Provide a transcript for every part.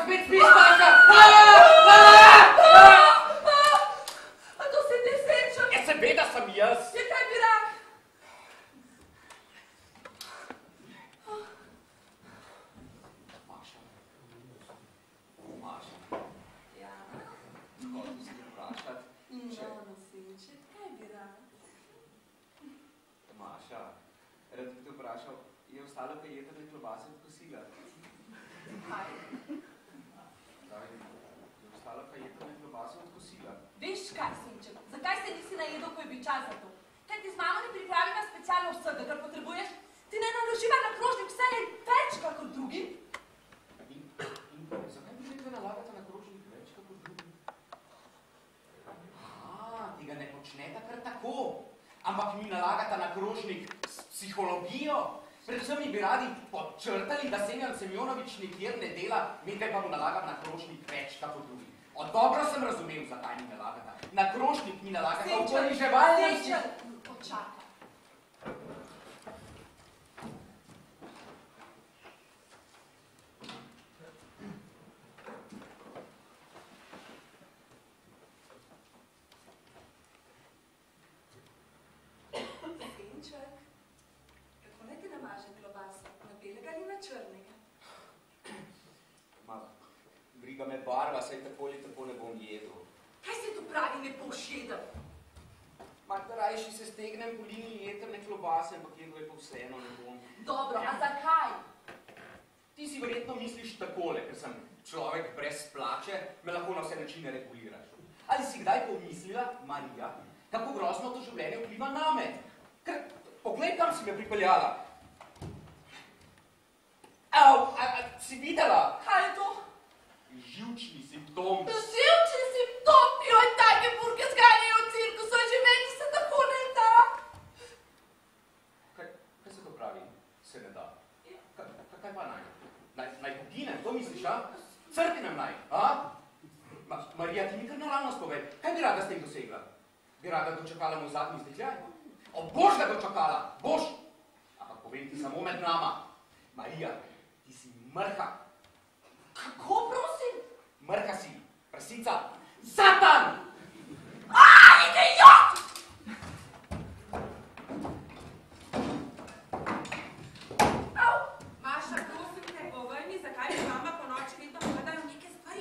spet spiš, Maša! A to si ti, Senček? Ja, seveda sem jaz. Ja, kaj bi rad? Maša. Maša. Ja. Hotel si me vprašati. No, Senček, kaj bi rad? Maša, rad bi te vprašal, je ostalo kaj jedrne klobase od kosila? Kaj? Je ostalo kaj jedrne klobase od kosila? Veš kaj, Senček, zakaj se nisi najedel, ko je bil čas za to? Ker ti z mamo ne pripraviva specialno vsega, kar potrebuješ, ti ne naloživa na krožnik vse več kakor drugim. In zakaj bi rekla nalagata na krožnik več kakor drugim? Tega ne počneta kar tako, ampak mi nalagata na krožnik s psihologijo. Predvsem mi bi radi podčrtali, da Semjan Semjonovič nikjer ne dela, medtem pa mu nalagam na krožnik več kakor drugim. Dobro sem razumel, zakaj mi nalagata. Na krožnik mi nalagata v poniževalnem... Senček, počakaj. Senček, kako naj ti namažem klobaso? Na belega ali na črnega? Briga me barva, saj tako ali tako ne bom jedel. Kaj se tu pravi, ne boš jedel? Rajši se stegnem po liniji jedrne klobase, ampak jedel je pa vseeno ne bom. Dobro, a zakaj? Ti si verjetno misliš takole, ker sem človek brez plače, me lahko na vse načine reguliraš. Ali si kdaj pomislila, Marija, kako grozno to življenje vpliva name? Ker, poglej, kam si me pripeljala. Si videla? Kaj je to? Živčni simptom. Živčni simptom? Joj, take burke zganjajo v cirkusu, živeti se tako ne da. Kaj se to pravi? Se ne da? Kaj pa naj? Naj poginem, to misliš, a? Crknem naj, a? Marija, ti mi kar naravnost povej, kaj bi rada s tem dosegla? Bi rada dočakala moj zadnji izdihljaj? Boš ga dočakala, boš! Ampak povem ti samo med nama. Marija, ti si mrha. Kako, prosim? Mrha si, prasica, Satan! Idiot! Maša, prosim te, povej mi, zakaj mi mama po noči vedno padajo neke stvari?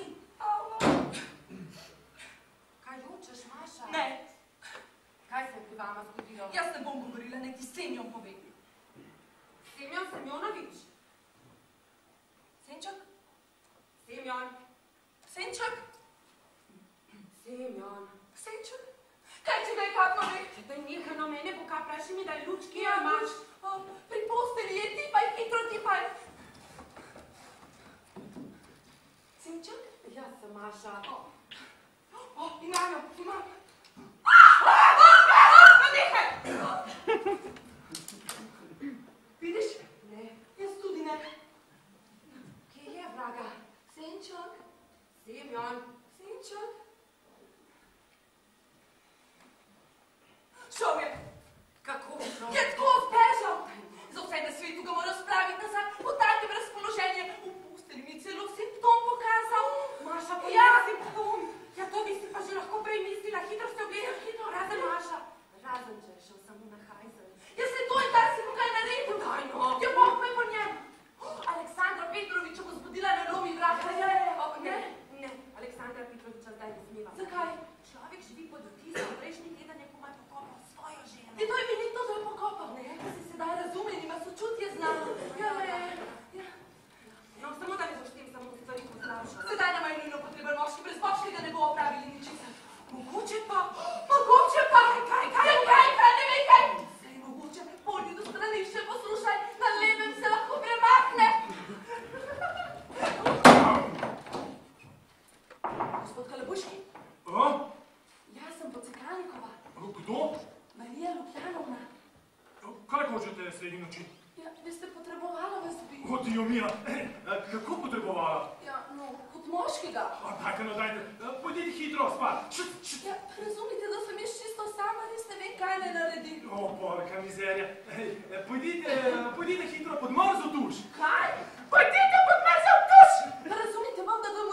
Kaj jočeš, Maša? Ne. Kaj se je pri vama zgodilo? Jaz ne bom govorila, naj ti Semjon pove. Semjon Semjonovič? Senček? Semjon? Senček? Semjon? Senček? Kaj ti daj kaj pove? Daj nekaj na mene, bo kaj praši mi, da je lučki, ja imaš. Pri posteli je tipaj, hitro tipaj. Senček? Ja sem Maša. Imam jo, imam. Nehaj! Vidiš? Ne. Jaz tudi ne. Kje je, vraga? Senček? Semjon? Senček? Šel je. Kako šel? Je tako zbežal. Za vse na svetu ga mora spraviti nazaj. V takem razpoloženju. V postelji mi celo simptom pokazal. Maša, pa ja, simptom. Ja, to bi si pa že lahko prej mislila. Hitro ste ogledali, hitro. Razen Maša. Razen, če je šel samo na hajzel. Ja, se to je, kaj si mu kaj naredil. Daj no. Ja, Bog me po njem. Aleksandra Petroviča bo zbudila na novi vrata. Ne. Aleksandra Petroviča zdaj ne smeva. Zakaj? Človek živi pod vtisom. Prejšnji teden je komaj pokopal svojo ženo. Je to imenito, da je pokopal? Ne, da si sedaj razumen, ima sočutje znano. Ja. No, samo da ne boš tem samo stvari pozdravšal. Sedaj nam je nujno potreben moški, brez moškega ne bo opravili ničesar. Mogoče pa. Kaj, ne vem kaj. Saj mogoče, pojdi do stranišče, poslušaj, na levem se lahko premakne. Gospod Kalabuški? Jaz sem Pocekanikova. Kdo? Marija Lukjanovna. Kaj hočete sredi noči? Ja, vi ste potrebovala vas bi. Dio mija, kako potrebovala? Ja, no, kot moškega. Dajte, pojdite hitro spat. Ja, razumite, da sem jaz čisto sama, res ne vem, kaj naj naredim. Porka mizerija. Pojdite hitro pod mrzo tuš. Kaj? Pojdite pod mrzo tuš! Razumite, bom, da do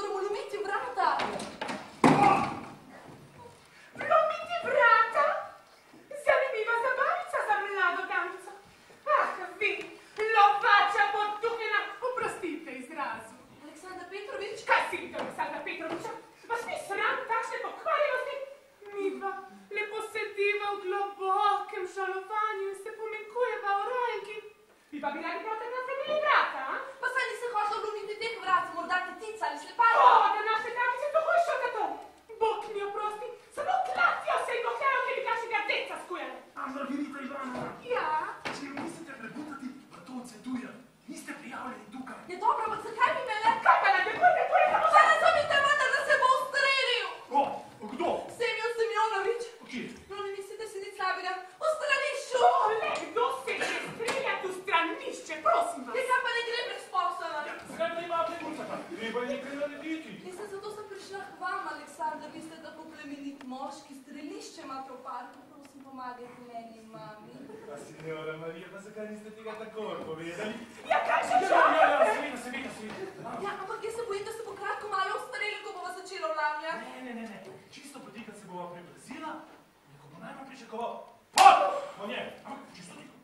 silite, Aleksandra Petroviča? Vas ni sram takšne pokvarjenosti? Midva lepo sediva v globokem žalovanju in se pomenkujeva o rajenki. Bi pa bi radi prav tako napravili vrata, a? Pa saj nisi hočela vlomiti teh vrat, morda te tica ali slepala. O, da naše damice to hojšo kato. Bog mi oprosti, samo klatijo se in bohljajo, ki bi kakšnega deca skujali. A Margarita Ivanova, Ja? če jo mislite prebutati, pa to odsvetuje. Niste prijavljeni tukaj. Je dobro, ampak zakaj bi me le? Kaj pa nadegujete, to je samo Pa razumite vendar, da se bo ustrelil! O, kdo? Semjon Semjonovič. Kje? No, ne mislite si nič slabega. V stranišču! ole, kdo se će streljati u stranišće, prosim vas. Nekaj pa ne gre brez posla. Zakaj ne imate kurcaka? Treba je nekaj narediti. Mislim, zato sem prišla k vam, Aleksandar. Vi ste tako plemenit moški. Strelišče imate v parku. Prosim, pomagajte meni in mami. Pa signora Marija, pa zakaj niste tega takoj povedali? Ja, kaj še Ja, žal? seveda. Ja, ampak jaz se bojim, da se bo kratko malo ustrelil, ko bova začela vlamljati. Ne. Čisto poti, kad se bova prebrezila, neko bo najmanj pričakoval. Pot! O nje, ampak čisto tiho.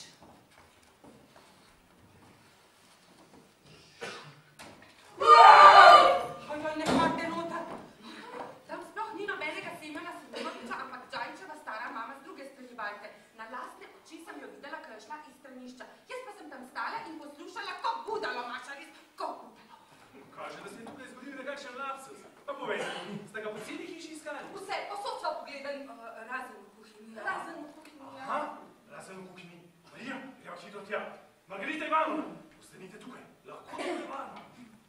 Ojoj, ne hladne noter. Tam sploh ni nobenega Semjona Semjonoviča, ampak Džajčeva stara mama z druge strani bajte. Na lastne oči sem jo videla, ko je šla iz stranišča. Jaz pa sem tam stala in poslušala, ko budalo, Maša, res, ko budalo. Kaže, da se je tukaj zgodil nekakšen lapsus. Pa povejte, ste ga po celi hiši iskali? Vse, posod sva pogledali. Razen v kuhinji. Razen v kuhinji. Aha, razen v kuhinji. Marija, greva hitro tja. Margarita Ivanovna, ostanite tukaj. Lahko to je varno.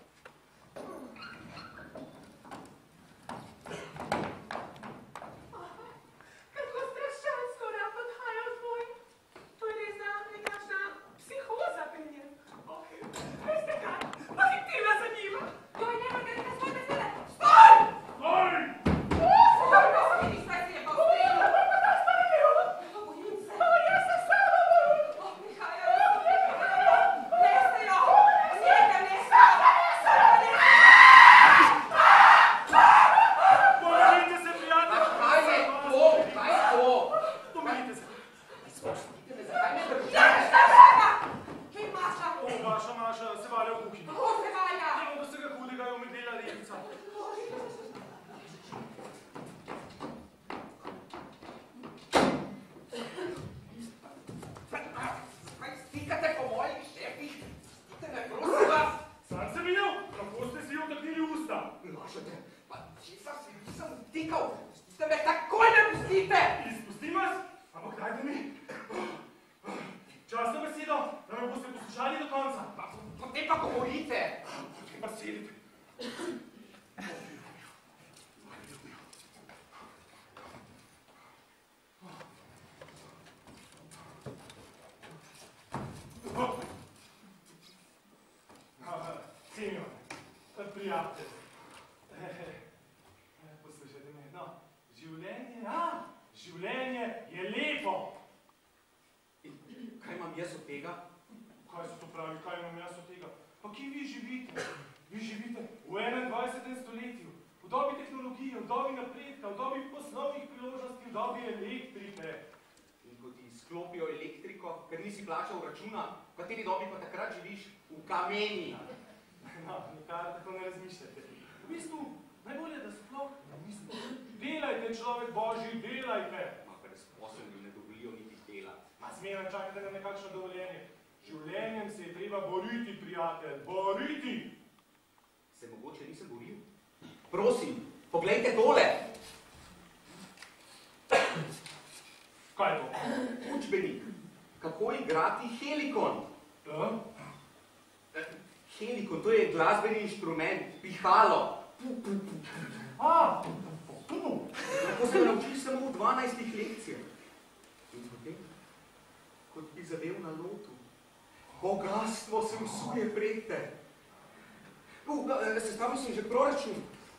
Kako strašansko rapad haja tvoj. To je res za nekakšna psihoza pri njem. Veste kaj, pohitila za njima. Joj, ne, Margarita, svoj besede. Stoj! Oj! Kako se vidiš, kaj si je pa ustrelila? Bojim se. Jaz se sama bojim. Oh, Mihaja, neste jo. Njega neste. Pomirite se, prijatelj! Kaj je to? Kaj je to? Pomirite se. Spustite me, zakaj me držite? Hej, Maša. O, vaša Maša se valja v kuhinji. Kako se valja? Tega do vsega hudega je omedlela ribica. Kaj stikate po mojih šefih? Spustite me, prosim vas! Sam sem videl, kako ste si jo vtaknili v usta. Lažete, pa česa si nisem vtikal? Spustite me, takoj me pustite! Izpustim vas, ampak dajte mi. Časno besedo, da me boste poslušali do konca. Potem pa govorite! Potem pa sedite. Semjon, prijatelj. Poslušajte me, no, življenje je lepo. Kaj imam jaz od tega? Kaj se to pravi, kaj imam jaz od tega? Pa kje vi živite? Vi živite v 21. stoletju, v dobi tehnologije, v dobi napredka, v dobi poslovnih priložnosti, v dobi elektrike. In ko ti sklopijo elektriko, ker nisi plačal računa, v kateri dobi pa takrat živiš? V kameni. No, nikar tako ne razmišljate. V bistvu, najbolje, da sploh ne mislite. Delajte, človek Božji, delajte. Ma brezposelni ne dovolijo niti delati. Ma zmeraj čakate na nekakšno dovoljenje. Življenjem se je treba boriti, prijatelj, boriti. Se mogoče nisem boril? Prosim, poglejte tole! Kaj je to? Učbenik. Kako igrati helikon? Helikon, to je glasbeni inštrument, pihalo. A, Lahko se naučili samo v 12 lekcijah. In potem, kot bi zadev na lotu, bogatstvo se vsuje prek te. Sestavil sem že proračun.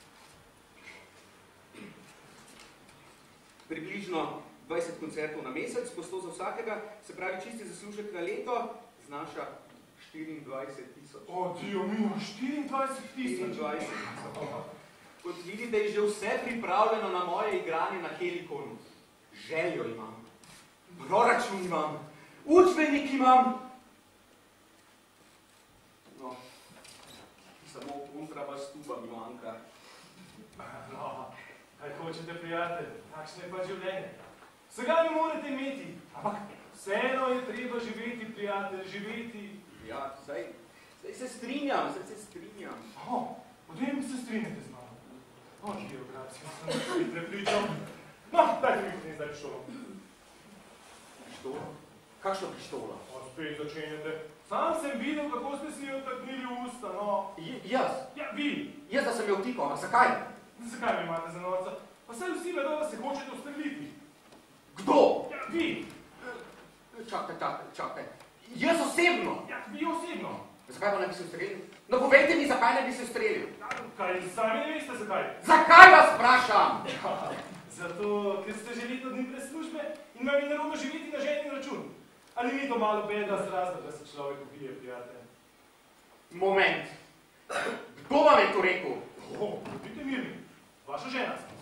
Približno 20 koncertov na mesec, po 100 za vsakega, se pravi čisti zaslužek na leto, znaša 24 000. O, Dio mio, 24 000. Kot vidite, je že vse pripravljeno na moje igranje na helikonu. Željo imam, proračun imam, učbenik imam. No, tisto Samo kontrabastuba mi manjka. No, kaj hočete, prijatelj? Takšno je pa življenje. Vsega ne morete imeti, ampak vseeno je treba živeti, prijatelj, živeti. Ja, saj se strinjam, Potem se strinjate z mano. Geografija, sem se prepričal. No, dajte mi potem zdaj pištolo. Pištolo? Kakšno pištolo? Spet začenjate. Sam sem videl, kako ste si jo taknili v usta, no. Jaz? Ja, vi. Jaz, da sem jo vtikal, a zakaj? Zakaj me imate za norca? Pa saj vsi vedo, da se hočete ustreliti. Kdo? Ja, vi. Čakaj. Jaz osebno? Ja, vi osebno. Zakaj pa ne bi se ustrelil? No, povejte mi, zakaj ne bi se ustrelil. Kaj, sami ne veste, zakaj? Zakaj vas vprašam? Zato, ker ste že leto dni brez službe in vam je nerodno živeti na ženin račun. Ali ni to malo beda razlog, da se človek ubije, prijatelj? Moment. Kdo vam je to rekel? Budite mirni. Vaša žena sem.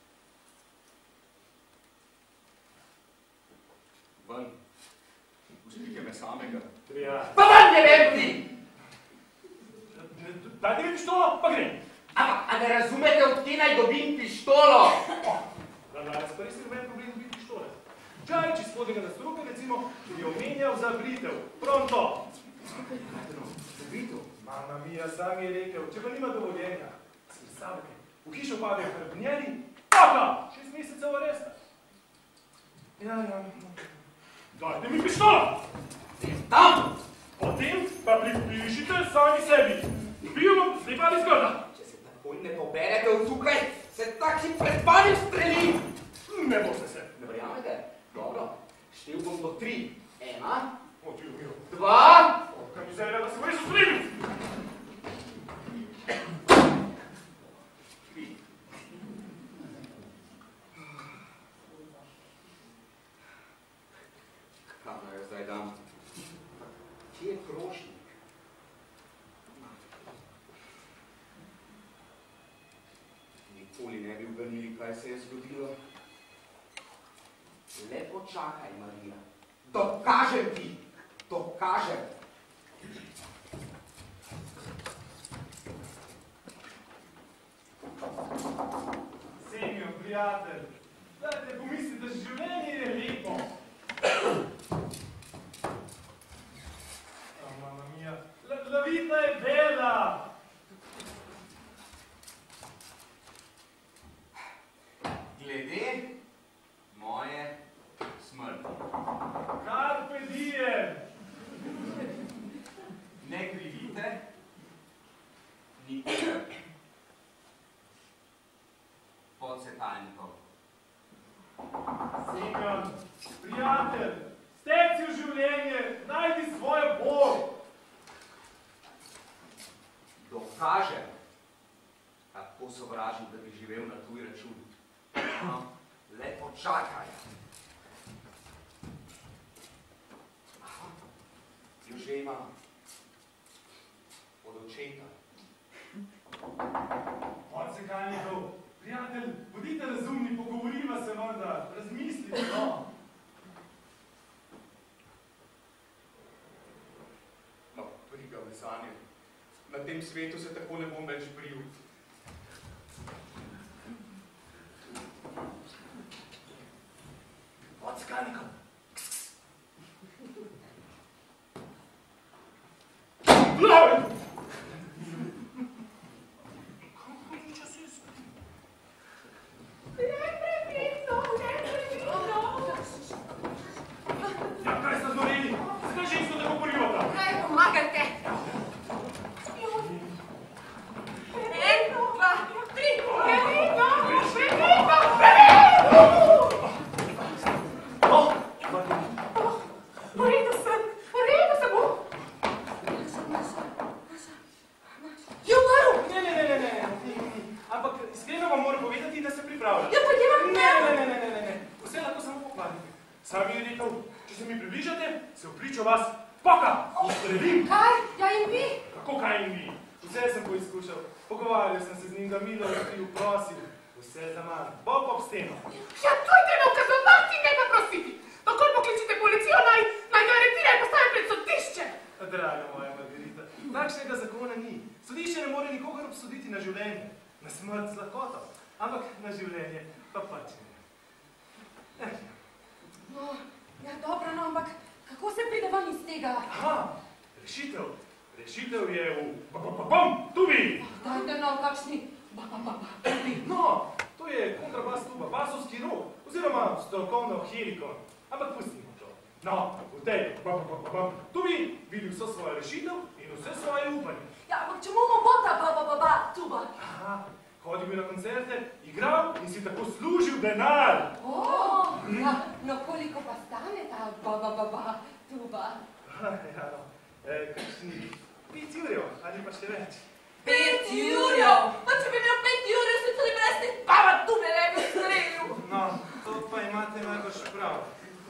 Ven. Pustite me samega. Prijatelj. Pa ven, ne vem ti! Dajte mi pištolo, pa grem. A ne razumete, od kje naj dobim pištolo? Danes pa res je noben problem dobiti pištole. Čaj, če spodnega nastruka, recimo, bi omenjal za britev. Pronto! Za britev? Mama mija, sam je rekel, če pa nima dovoljenja, si predstavljate, v hišo pade hrbnjeni, paka! 6 mesecev aresta. Ja. Dajte mi pištolo! Tam! Potem pa pripišite sami sebi. Dobijo vam slepali zgrda. Če se takoj ne poberete od tukaj, se tak si pred panim streli! Ne boste se. Ne verjamete? Dobro, štel bom do 3. 1, Otijo, 2... Kaj mi zelo, da se boš ustrelil? 3. Kaj naj jo zdaj dam? Kje je krošnik? Nikoli ne bi uganili, kaj se je zgodilo. Le počakaj, Marija. Dokažem ti! Dokažem! Semijo, prijatelj. Dajte pomisliti, da življenje je lepo. Mama mija, lavita je bela. Glede moje smrti. Carpe diem. Ne krivite nikogar. Podsetalnikov. Semjon, prijatelj, steci v življenje, najdi svojo bol. Dokažem, kako sovražim, da bi živel na tuj račun. No, le počakaj. Jo že imam od očeta. Podsekalnikov, prijatelj, bodite razumni, pogovoriva se morda, razmislite, no. No, briga me zanje. Na tem svetu se tako ne bom več bril. Podsekalnikov. Glavi! Ja, kaj ste znoreli? Zakaj žensko tako porivata? Kaj pomagajte? 1, 2, 3. V redu sem bo. Je umrl? Ne. Ampak iskreno vam moram povedati, da se pripravlja. Ja, pa je vam Ne. Vse lahko samo pokvarite. Sam mi je rekel, če se mi približate, se vpričo vas poka, ustrelim. Kaj? Ja in vi? Kako kaj in vi? Vse sem poizkušal. Pogovarjal sem se z njim, ga milo vstil, prosil. Vse za manj. Bob ob steno. Ja, to je treba ukazovati in ne pa prositi. Takoj pokličite policijo, naj ga aretira in postavi pred sodišče. Draga moja Margarita, takšnega zakona ni. Sodišče ne more nikogar obsoditi na življenje, na smrt z lakoto, ampak na življenje pa pač ne. No, ja dobro, no, ampak kako se pride ven iz tega? Aha, rešitev. Rešitev je v tubi. Dajte no, kakšni tubi. No, to je kontrabas tuba, basovski rog, oziroma strokovno helikon. Ampak pustimo to. No, v tej tubi vidi vso svojo rešitev in vse svoje upanje. Ja, ampak čemu mu bo ta tuba? Aha, hodil bi na koncerte, igral in si tako služil denar. Ja, no koliko pa stane ta tuba? Ja, no, kakšni 5 jurjev, ali pa še več. 5 jurjev? Pa če bi imel 5 jurjev, se tudi brez te tube ne bi strelil. No, to pa imate najbolj prav.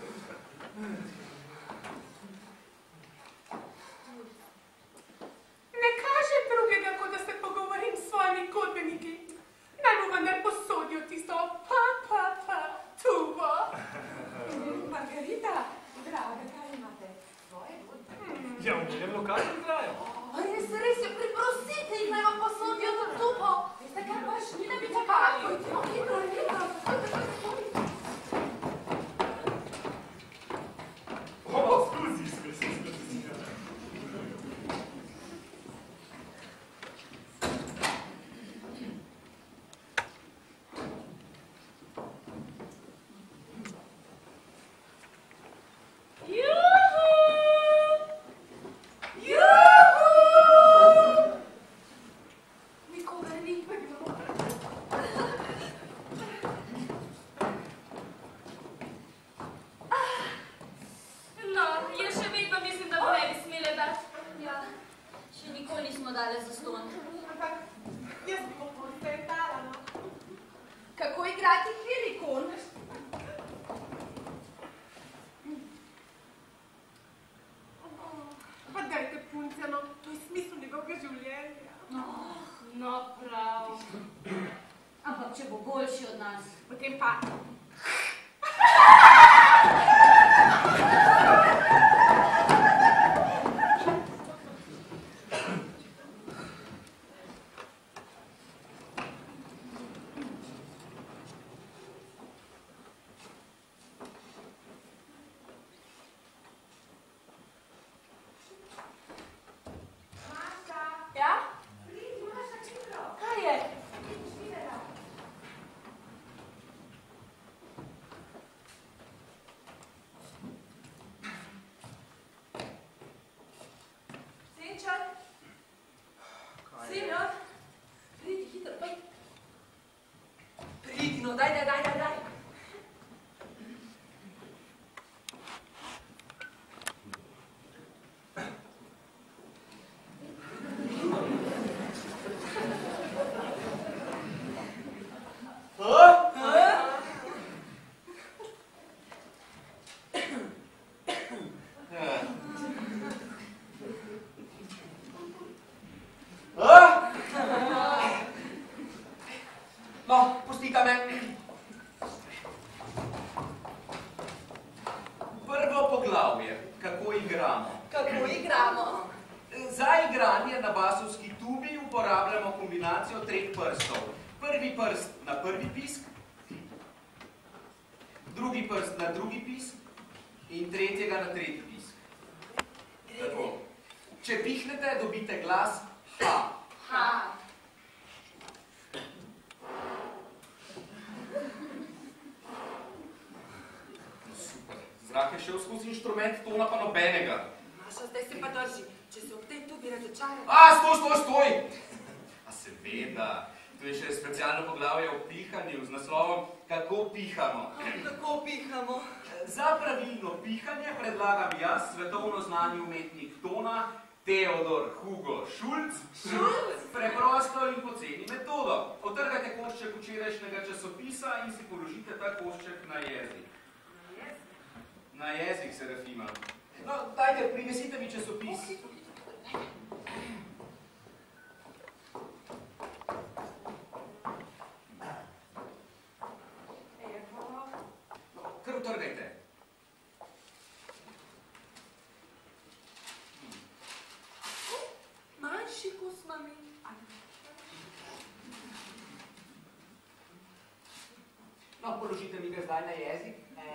Ne kaže drugega, kot da se pogovorim s svojimi godbeniki. Naj mu vendar posodijo tisto tubo. Margarita, draga, kaj imate? Svoje godbenike? Ja, v njenem lokalu igrajo. Res je, priprosite jih, naj vam posodijo to tubo. Veste, kaj pač, ni da bi čakali. Hitro. Skuzi. Kako igrati helikon? Pa dajte punce, no, to je smisel njegovega življenja. No, prav. Ampak če bo boljši od nas. Potem pa. No, pustite me. Prvo poglavje, kako igramo. Kako igramo? Za igranje na basovski tubi uporabljamo kombinacijo 3 prstov. Prvi prst na prvi pisk, drugi prst na drugi pisk in tretjega na tretji pisk. Tako. Če pihnete, dobite glas ha. Ha. Zrak je šel skozi inštrument, tona pa nobenega. Maša, zdaj se pa drži. Če se ob tej tubi razočara... Stoj! A seveda, tu je še specialno poglavje o pihanju z naslovom Kako pihamo. Kako pihamo? Za pravilno pihanje predlagam jaz, svetovno znani umetnik tona, Teodor Hugo Šulc. Preprosto in poceni metodo. Otrgajte košček včerajšnjega časopisa in si položite ta košček na jezik. Na jezik, Serafima. No, dajte, prinesite mi časopis. Kar utrgajte. Manjši kos, mami. No, položite mi ga zdaj na jezik.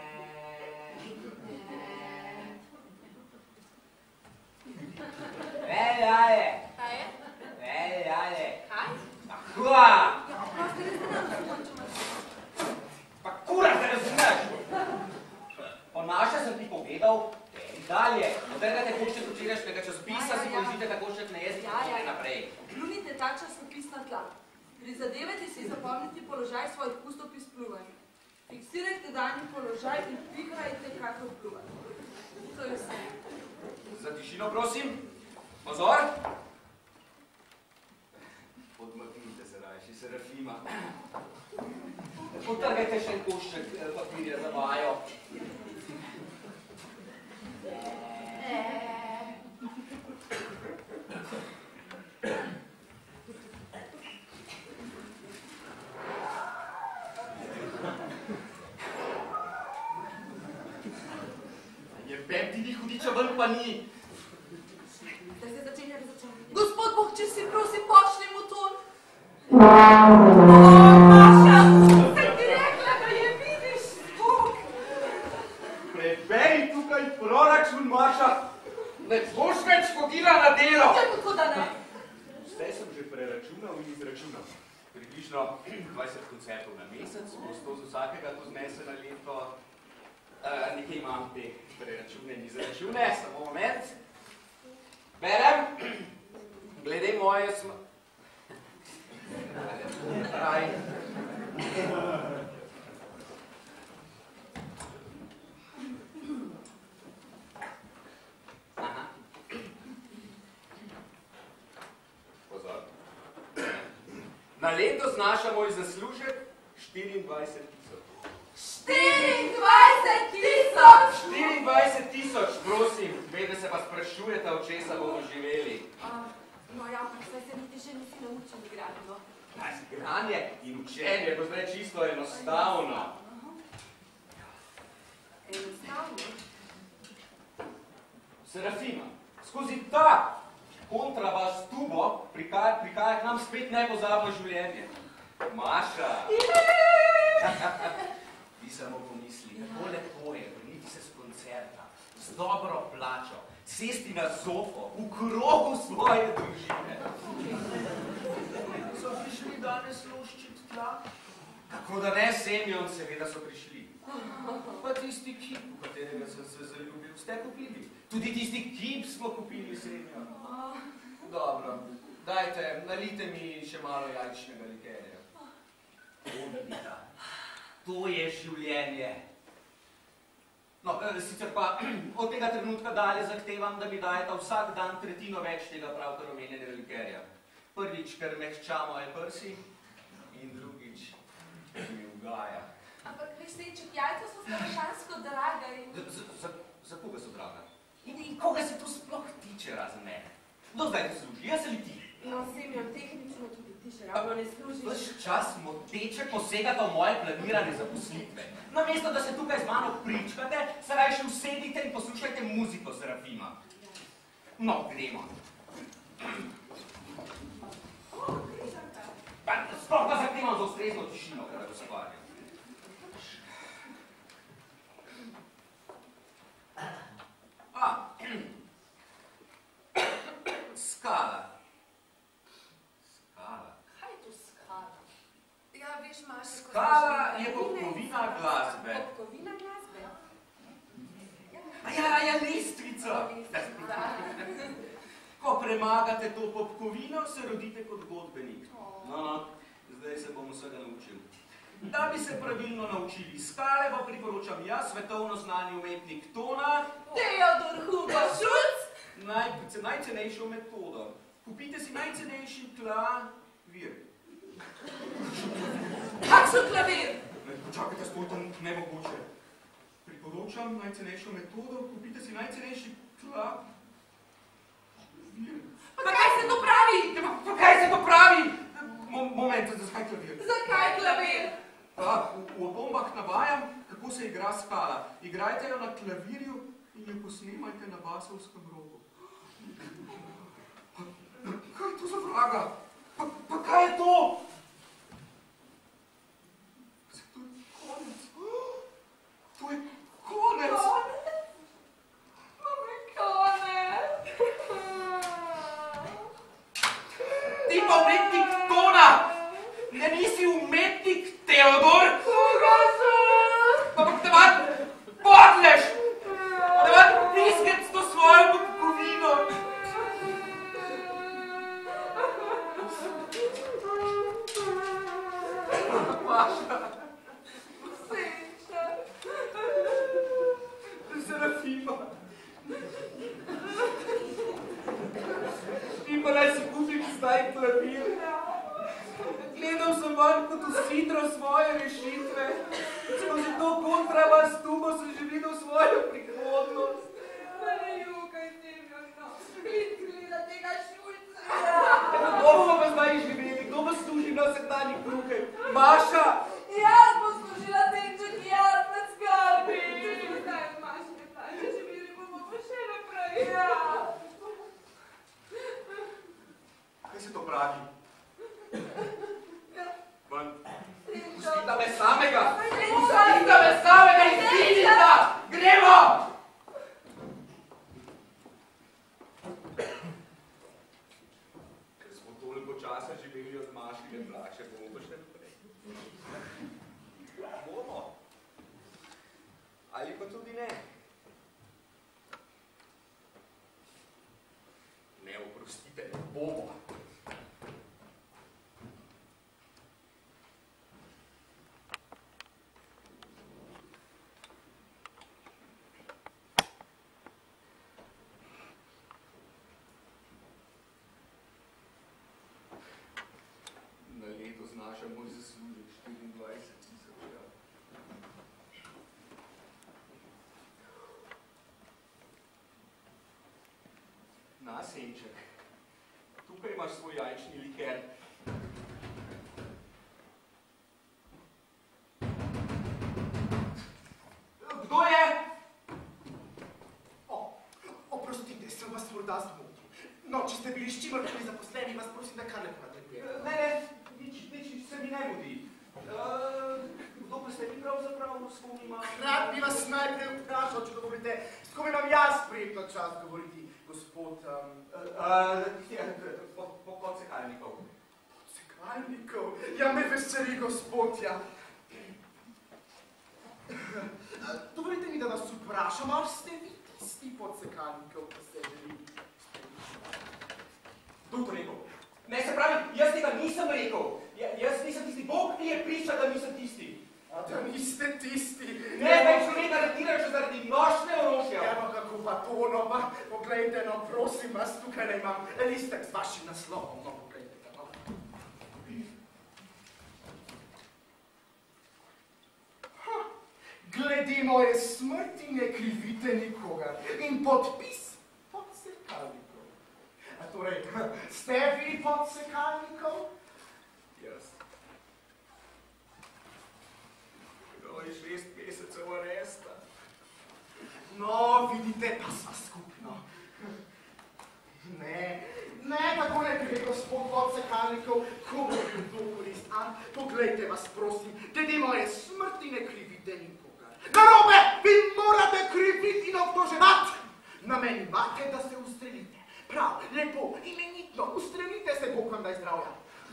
Ajde. Kaj je? Ajde. Kaj? Kua! Ja, oprosti, res ne razumem, če imaš... Pa kura, te razumeš! Po naše sem ti povedal, dalje. Odrgate košček včerajšnjega časopisa, si položite ta košček na jezik in naprej. Pljunite ta časopis na tla. Prizadevajte si zapomniti položaj svojih ustov pri spljuvanju. Fiksirajte danji položaj in pihrajte, kako pljuvate. To je vse. Za tišino, prosim. Pozor. Odmaknite se rajši, Serafima. Potrgajte še en košček papirja za vajo. Jebem ti ni hudiča ven, pa ni. Da se začenja razočarati. Gospod Bog, če si prosim, počni motor. Maša, sem ti rekla, da je vidiš Bog. Preberi tukaj proračun, Maša. Ne boš več hodila na delo. Ja, kako da ne? Vse sem že preračunal in izračunal. Približno 20 koncertov na mesec, 100 z vsakega, to znese na leto. Nekaj imam te preračune in izračune, samo moment. Berem. Glede moje Raj. Aha. Pozor. Na leto znaša moj zaslužek 24 tisoč. 24 tisoč, prosim. Vedno se pa sprašujete, od česa bomo živeli. No ja, ampak saj se niti še nisi naučil igrati, no. Igranje in učenje je zdaj čisto enostavno. Enostavno? Serafima, skozi ta kontrabas tubo prihaja k nam spet nepozabno življenje. Maša! Ti samo pomisli, kako lepo je vrniti se z koncerta, z dobro plačo, sesti na sofo, v krogu svoje družine. So prišli danes loščit tla? Kako da ne, Semjon, seveda so prišli. Pa tisti kip, v katerega sem se zaljubil, ste kupili. Tudi tisti kip smo kupili, Semjon. Dobro, dajte, nalite mi še malo jajčnega likerja. Odlika. To je življenje. No, sicer pa od tega trenutka dalje zahtevam, da mi dajeta vsak dan tretjino več tega pravkar omenjenega likerja. Prvič, ker mehča moje prsi in drugič, ker mi ugaja. Ampak veš, seček, jajca so strašansko draga in... Za koga so draga? In koga se to sploh tiče razen mene? Do zdaj te služi, jaz ali ti? No, Semjon, tehnično tudi ti še ravno ne služiš. Vaš čas moteče posegata v moje planirane zaposlitve. Namesto, da se tukaj z mano pričkate, se rajši usedite in poslušajte muziko, Serafima. No, gremo. Sploh pa zahtevam za ustrezno tišino, kada gospodarjam. Skala. Kaj je to skala? Ja, veš, Maša, ko... Skala je popkovina glasbe. Popkovina glasbe? Ja, lestvica. Ko premagate to popkovino, se rodite kot godbenik. No, zdaj se bom vsega naučil. Da bi se pravilno naučili skale, pa priporočam jaz, svetovno znani umetnik tona, Theodor Hugo Schulz! najcenejšo metodo. Kupite si najcenejši klavir. Kakšen klavir? Počakajte, sploh to nemogoče. Priporočam najcenejšo metodo, kupite si najcenejši klavir. Pa kaj se to pravi? Pa kaj se to pravi? Moment, zakaj klavir? Zakaj klavir? V obombah navajam, kako se igra skala. Igrajte jo na klavirju in jo posnemajte na basovskem rogu. Kaj je to za vraga? Pa kaj je to? To je konj. Simona! Ne nisi umetnik, Teodor? Koga sem? Pa bom te vat podleš! Te vat piskec to svojo podkovino! Maša! Seča. Serafima! Ti pa naj si kupim zdaj klavir. Gledal sem van kot v sidro svoje rešitve. Skozi to kontrabas tubo sem že videl svojo prihodnost. Pa ne jokaj tega, no. Gleda tega Šulca. Kdo bomo zdaj živeli? Kdo bo služil na vsakdanjih kruhih? Maša! Jaz bom služila tenček, jaz na skrbi. Zdaj od Maši ne plače, živeli bomo pa še naprej. Ja. Kaj se to pravi? Van, Seča. pustita me samega! Pustita me samega in vidita! Gremo! Ker smo toliko časa živeli od Mašine plače, bomo pa še naprej. Bomo. Ali pa tudi ne. Ne, oprostite, ne bomo. Na leto znaša moj zaslužek 24.000 evrov. Na, Senček, tukaj imaš svoj jajčni liker. Kdo je? Oprostite, sem vas morda zmotil. No, če ste bili s čimerkoli zaposleni, vas prosim, da kar ne nadaljujem. Ne, nič se mi ne mudi. Kdo pa ste vi pravzaprav, s kom ima? Rad bi vas najprej vprašal, če govorite, s kom imam jaz prijetno čas govoriti, gospod... Podsekalnikov. Podsekalnikov? Ja, me veseli, gospod, ja. Dovolite mi, da vas vprašam, ali ste vi tisti podsekalnikov, ki ste želi? Kdo to rekel? Ne, se pravi, jaz tega nisem rekel. Jaz nisem tisti, Bog mi je pričal, da nisem tisti. A da niste tisti? Ne, več človeka aretirajo še zaradi nošne orožja. Ja, no kako pa to, no pa, poglejte, no prosim vas, tukaj ne imam listek z vašim naslovom, no poglejte, no. Glede moje smrti ne krivite nikogar in podpis podsekalnikov. A torej, ste vi podsekalnikov? Jaz. Kdo je 6 mesecev aresta? No, vidite, pa sva skupno. Ne, tako ne gre, gospod podsekalnikov, ko bo kdo korist, poglejte vas, prosim, glede moje smrti ne krivite nikogar. Narobe, vi morate kriviti in obtoževati. Namen imate, da se ustrelite. Prav, lepo, imenitno, ustrelite se, Bog vam daj zdravja.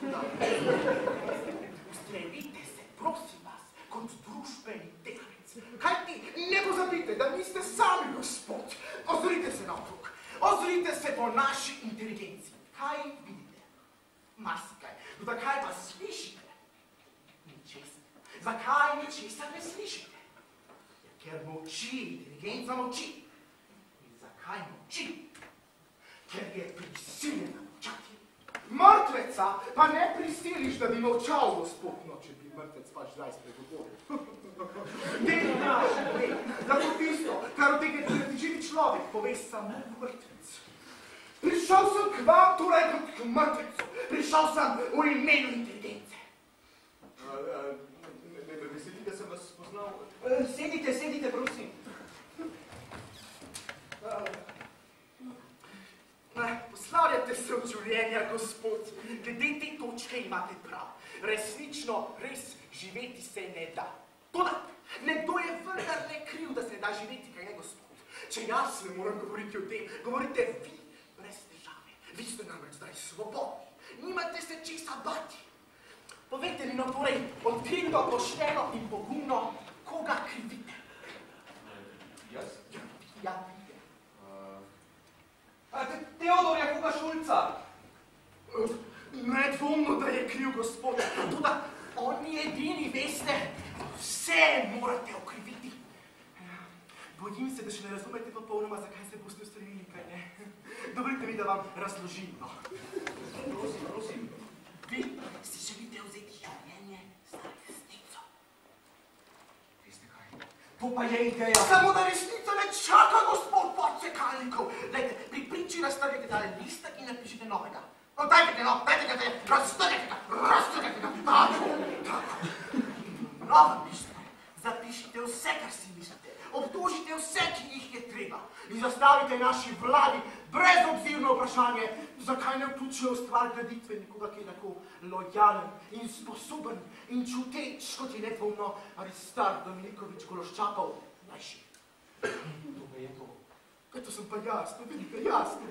Ustrelite se, prosim vas, kot družbeni delavec. Kajti, ne pozabite, da niste sami gospod. Ozrite se naokrog, ozrite se po naši inteligenciji. Kaj vidite? Marsikaj. Zakaj pa slišite? Ničesar. Zakaj ničesar ne slišite? Ker molči, inteligenca molči. In zakaj molči? Ker je prisiljena molčati. Mrtveca pa ne prisiliš, da bi molčal, gospod, no, če bi mrtvec pač zdaj spregovoril. Ne, zato tisto, kar od tega živi človek, pove samo mrtvec. Prišel sem k vam, torej kot k mrtvecu. Prišel sem v imenu inteligence. Me veseli, da sem vas spoznal. Sedite, prosim. Poslavljate se od življenja, gospod. Glede te točke imate prav. Resnično, res živeti se ne da. Toda, nekdo je vendarle kriv, da se ne da živeti, kaj ne, gospod? Če jaz ne moram govoriti o tem, govorite vi brez težave. Vi ste namreč zdaj svobodni. Nimate se česa bati. Povejte mi, no, torej, odkrito, pošteno in pogumno, koga krivite? Jaz? Ja. Teodorja Koga Šulca. Nedvomno, da je kriv gospod. Toda on ni edini, veste. Vse morate okriviti. Bojim se, da še ne razumete popolnoma, zakaj se boste ustrelili, kaj ne? Dovolite mi, da vam razložim, no. Prosim. Vi si želite vzeti življenje za resnico. Veste kaj? To pa je ideja. Samo da resnica ne čaka, gospod podsekalnikov. Glejte, pri priči raztrgajte tale listek in napišite novega. No, dajte ga, raztrgajte ga. Tako. Novem listu zapišite vse, kar si mislite. Obtožite vse, ki jih je treba. In zastavite naši vladi brezobzirno vprašanje, zakaj ne vključijo v stvar graditve nekoga, ki je tako lojalen in sposoben in čuteč, kot je nedvomno Aristarh Dominikovič Gološčakov mlajši. To pa je to. Kaj to sem pa jasno, vidite, jasno.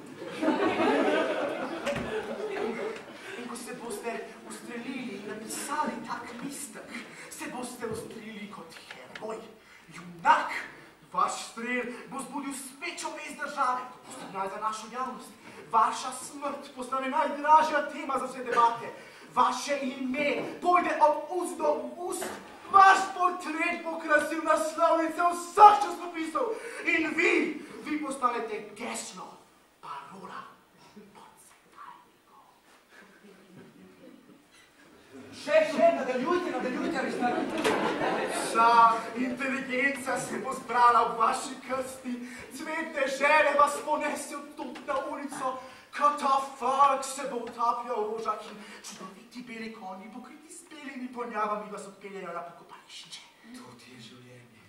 In ko se boste ustrelili in napisali tak listek, se boste ustrelili kot heroj, junak. Vaš strel bo zbudil spečo vez države, to bo signal za našo javnost. Vaša smrt postane najdražja tema za vse debate. Vaše ime pojde od ust do ust. Vaš portret bo krasil naslovnice vseh časopisov. In vi postanete geslo, parola podsekalnikov. Še, nadaljujte, Aristarh. Vsa inteligenca se bo zbrala v vaši krsti, cvet dežele vas ponese tut na ulico, katafalk se bo utapljal v rožah in čudoviti beli konji, pokriti s belimi ponjavami, vas odpeljajo na pokopališče. To ti je življenje.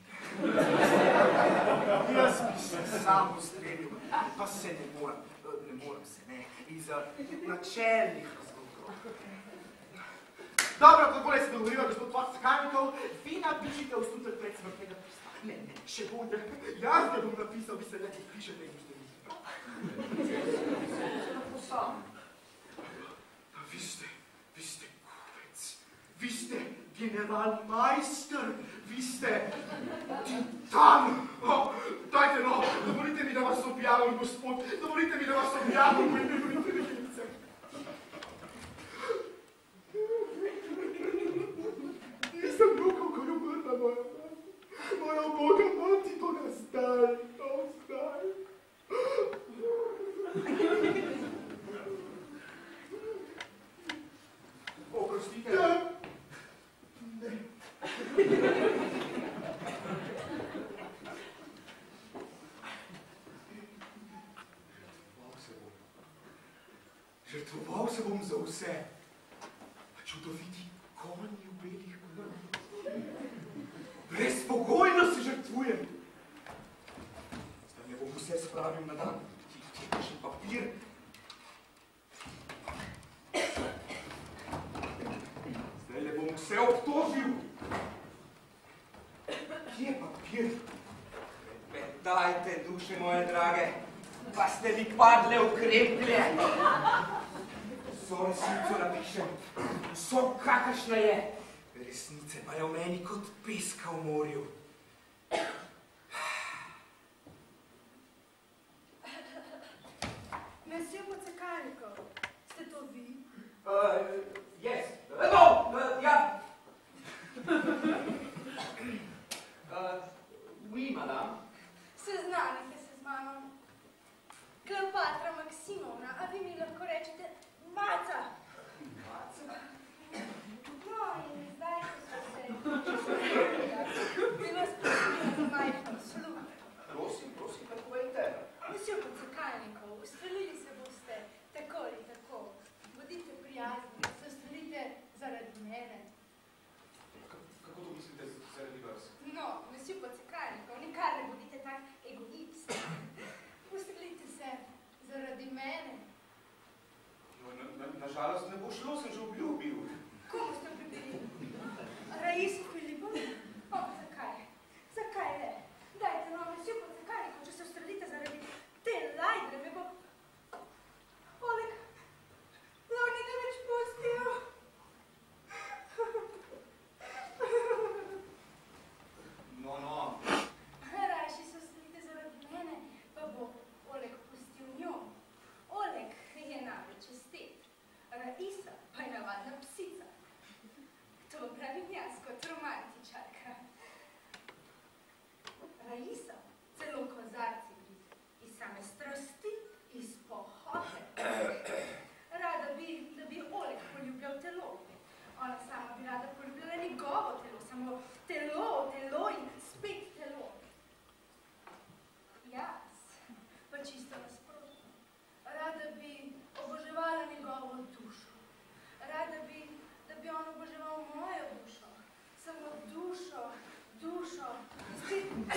Jaz bi se sam ustrelil, pa se ne morem se, ne, iz načelnih razlogov. Dobro, kako se dogovoriva gospod podsekalnikov, vi napišite osnutek predsmrtnega pisma. Ne, še bolje, jaz ga bom napisal, vi se le pišete in boste Vi ste kupec, vi ste generalmajster, vi ste titan. Dajte no, dovolite mi, da vas objavim, gospod, dovolite mi, da vas objavim v imenu inteligence. Nisem bil, kako je umrla moja uboga mati, to ga zdaj. Oprostite. Ne. Žrtvoval se bom za vse. Čudoviti konji v belih krvah. Brezpogojno se žrtvujem. Zdaj ne bom vse spravil na dan. Ti še papir. Zdaj le bom vse obtožil. Kje je papir? Dajte, duše moje drage, pa ste mi padle v kreplje. Vso resnico napišem, vso kakršna je. Resnice pa je v meni kot peska v morju. Monsieur Podsekalnikov, ste to vi? Yes. No, ja. Oui, madame. Seznanite se z mano. Kleopatra Maksimovna, a vi mi lahko rečete Maca. No, in zdaj, ko so se bilo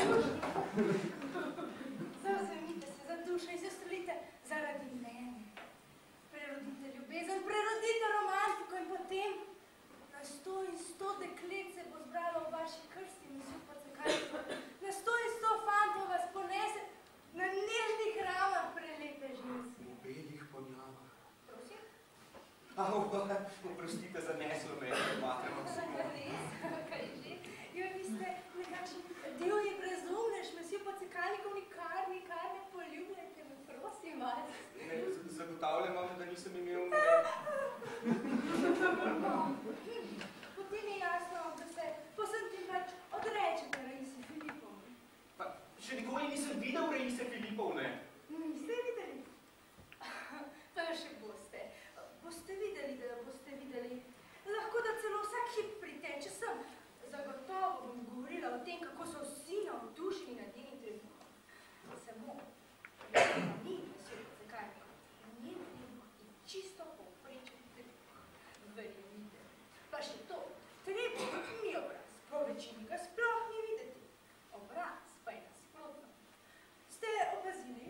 Zavzemite se za dušo in se strelite zaradi mene. Prerodite ljubezen, prerodite romantiko in potem na 100 in 100 deklet se bo zbralo v vaši krsti in vsi pocekajte. Na 100 in 100 fantov vas ponese na nežnih ramah prelepe ženske. V belih ponjavah. Prosim? Oprostite, zaneslo me je, matra Maksimono. Res? Kaj že? Jo, vi ste nekakšen divji brezumnež, mesjo pocekalnikov nikar ne poljubljajte me, prosim vas. Ne, zagotavljam vam, da nisem imel Potem je jasno, da se posem tim pač odrečete Raisi Filipovne. Pa še nikoli nisem videl Raise Filipovne. Niste videli? Pa jo še boste. Boste videli, da jo boste videli. Lahko da celo vsak hip priteče sem. Zagotovo bom govorila o tem, kako so vsi navdušeni nad njenim trebuhom. Samo, ni mesjo pocekalnikov. Njen trebuh je čisto povprečen trebuh. Verjemite. Pa še to, trebuh ni obraz. Po večini ga sploh ni videti. Obraz pa je nasprotno. Ste opazili?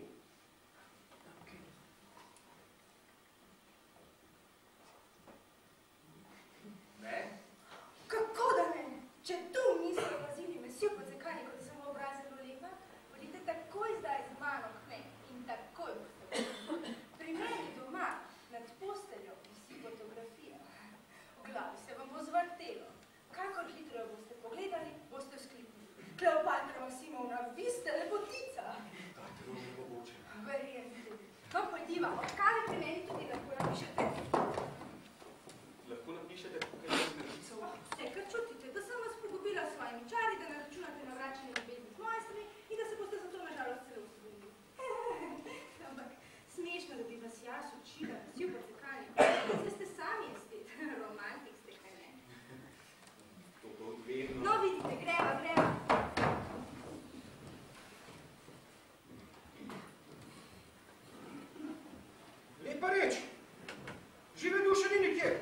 Ne? Kako da ne? Če tu niste opazili mesjo pocekalnikov, da sem v obraz zelo lepa, bodite takoj zdaj z mano k meni in takoj boste videli. Pri meni doma nad posteljo visi fotografija. V glavi se vam bo zvrtelo. Kakor hitro jo boste pogledali, boste vzkliknili. Kleopatra Maksimovna, vi ste lepotica. Dajte rože mogoče. Verjemite. No, pojdiva, od kave pri meni tudi lahko napišete. Lahko napišete, kaj sem napisal? Vse, kar čutite, da sem vas pogubila s svojimi čari, da ne računate na vračanje ljubezni z moje strani in da se boste zato nažalost celo vzgojili. Ampak smešno, da bi vas jaz učila, mesjo pocekalnikov. Saj ste sami estet, romantik ste, kaj ne? To vedno. No, vidite, greva. Lepa reč. Žive duše ni nikjer.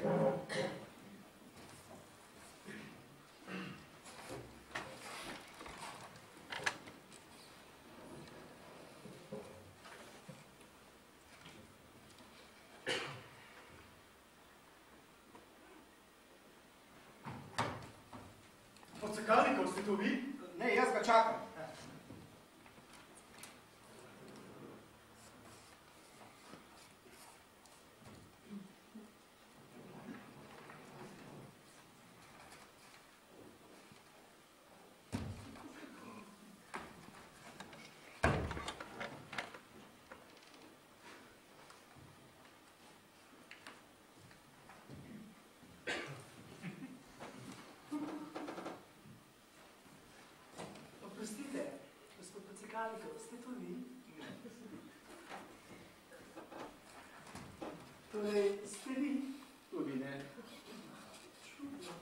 Pocekalnikov ste to vi? Ne, jaz ga čakam. Oprostite, gospod Pocekalnikov, ste to vi? Torej, ste vi? Tudi ne. Čudno.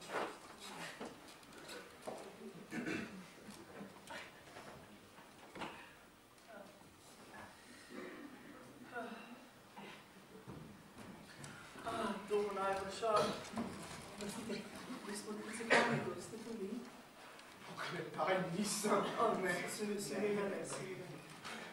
To bo najbolj šal. Oprostite, gospod Pocekalnikov, ste to vi? Okletaj nisem. Ne, seveda ne, seveda ne.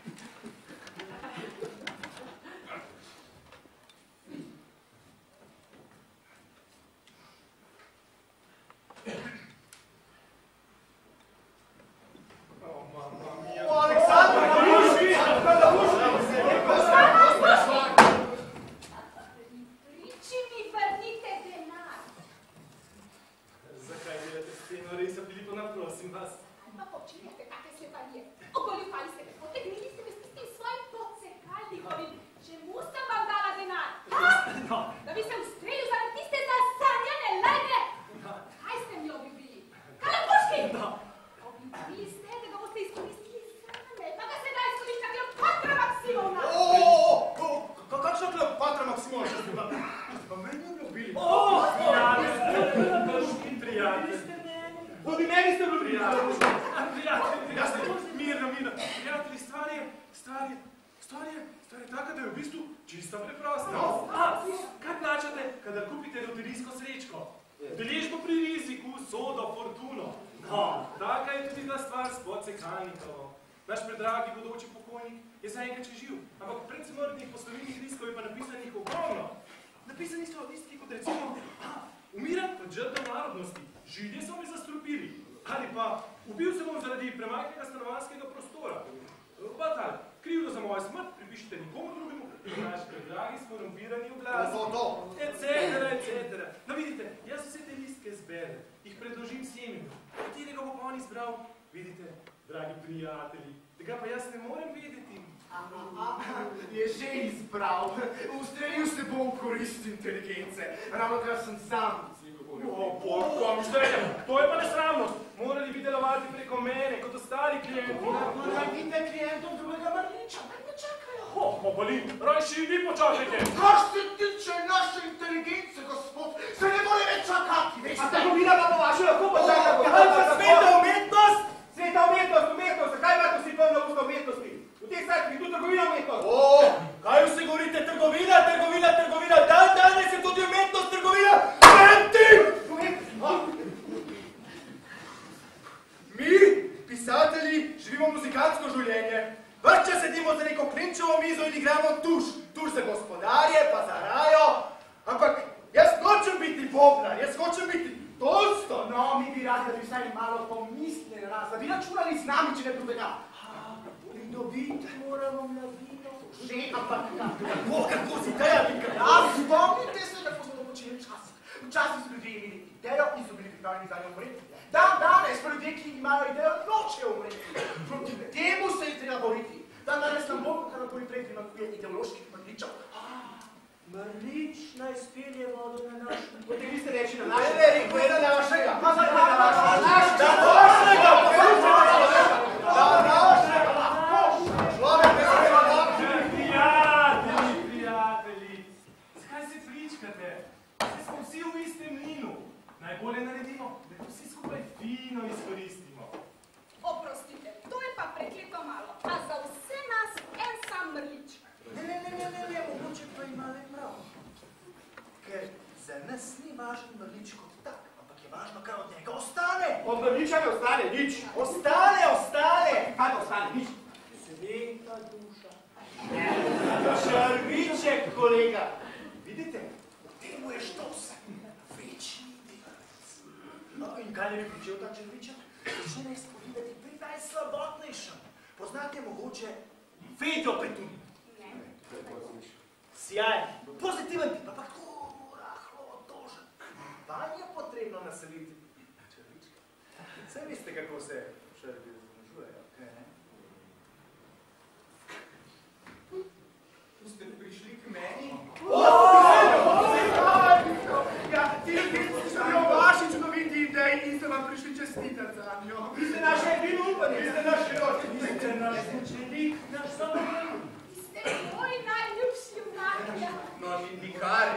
Riči mi vrnite denar. Zakaj delate s tem Raisa Filipovna, prosim vas? Pa počinjate take sleparije. Ogoljufali ste me, potegnili ste me s tistim svojim pocekalnikovim. Čemu sem vam dala denar? No. Da bi se ustrelil zaradi tiste zasanjane lajne. Kaj ste mi obljubili? Kalapuški! Obljubili ste, da ga boste izkoristili same, pa ga sedaj izkorišča Kleopatra Maksimovna. Kakšna Kleopatra Maksimovna, če ste pa meni obljubili? Tudi meni ste bili prijatelji. Mirno. Prijatelji, stvar je taka, da je v bistvu čisto preprosta. Kaj plačate, kadar kupite loterijsko srečko? Deležbo pri riziku, usodo, fortuno. No, taka je tudi ta stvar s podsekalnikovo. Naš predragi bodoči pokojnik je zaenkrat še živ, ampak predsmrtnih poslovilnih listov je pa napisanih ogromno. Napisani so listki kot recimo, umiram kot žrtev narodnosti, Židje so me zastrupili, ali pa ubil se bom zaradi premajhnega stanovanjskega prostora. Pa tal, krivdo za mojo smrt pripišite nikomu drugemu, naš predragi skorumpirani oblast. Etc. No vidite, jaz vse te listke zberem, jih predložim Semenu, katerega bo on izbral, vidite, dragi prijatelji, tega pa jaz ne morem vedeti. Je že izbral. Ustrelil se bom korist inteligence. Ravno kar sem sam. Bog, to je pa nesramnost. Morali bi delovati preko mene, kot ostali klienti. Vidite klientom drugega Mrliča, kaj me čakajo? Boli, rajši vi počakajte. Kar se tiče naše inteligence, gospod, se ne more več čakati, veste? A trgovina pa po vaše lahko počakamo? Kaj pa sveta umetnost? Sveta umetnost, zakaj imate vsi polno usta umetnosti? V teh sajtih je tu trgovina umetnost. Kaj vse govorite? Trgovina, danes je tudi umetnost trgovina. Mi, pisatelji, živimo muzikantsko življenje. Ves čas sedimo za neko klinčevo mizo in igramo tuš. Tuš za gospodarje, pa za rajo. Ampak jaz hočem biti bobnar, jaz hočem biti Tolsto. No, mi bi radi, da bi vsaj malo pomislili na nas, da bi računali z nami, če ne drugega. Pridobiti moramo mladino. Že, ampak kako si teja, spomnite se, kako smo to počeli včasih. Včasih so ljudje imeli idejo in so bili pripravljeni za njo umreti. Danes pa ljudje, ki imajo idejo, nočejo umreti. Proti temu se je treba boriti. Danes nam bolj, kot karkoli prej primakuje ideoloških mrličev. Mrlič naj spelje vodo na naš. Potem vi ste reči na naše. Ne, rekel je na našega. Na našega. Prijatelji, zakaj se pričkate? Se smo vsi v istem mlinu. Najbolje naredimo, da to vsi skupaj fino izkoristimo. Oprostite, to je pa prekleto malo, a za vse nas en sam Mrlič. Ne, mogoče pa ima le prav. Ker za nas ni važen Mrlič kot tak, ampak je važno, kar od njega ostane. Od Mrliča ne ostane nič. Ostane. Kaj pa ostane? Nič. Sveta duša. Črviček, kolega. Vidite, v temu je štos. Večni delec. No, in kaj ne bi pričel ta črviček? Še ne izpovedati pri najslabotnejšem. Poznate mogoče Fedjo Petun? Sjajen, pozitiven tip, ampak rahlo otožen. Vanj je potrebno naseliti črvička. Saj veste, kako se črvi razmnožujejo, kaj ne? Tu ste prišli k meni? Ja, ti so vaši čudoviti ideji in ste vam prišli čestitati za njo. Vi ste naše edino upanje, vi ste naš heroj. Vi ste naš učenik, naš sobrnik. Moj najljubši junak. No, nikar.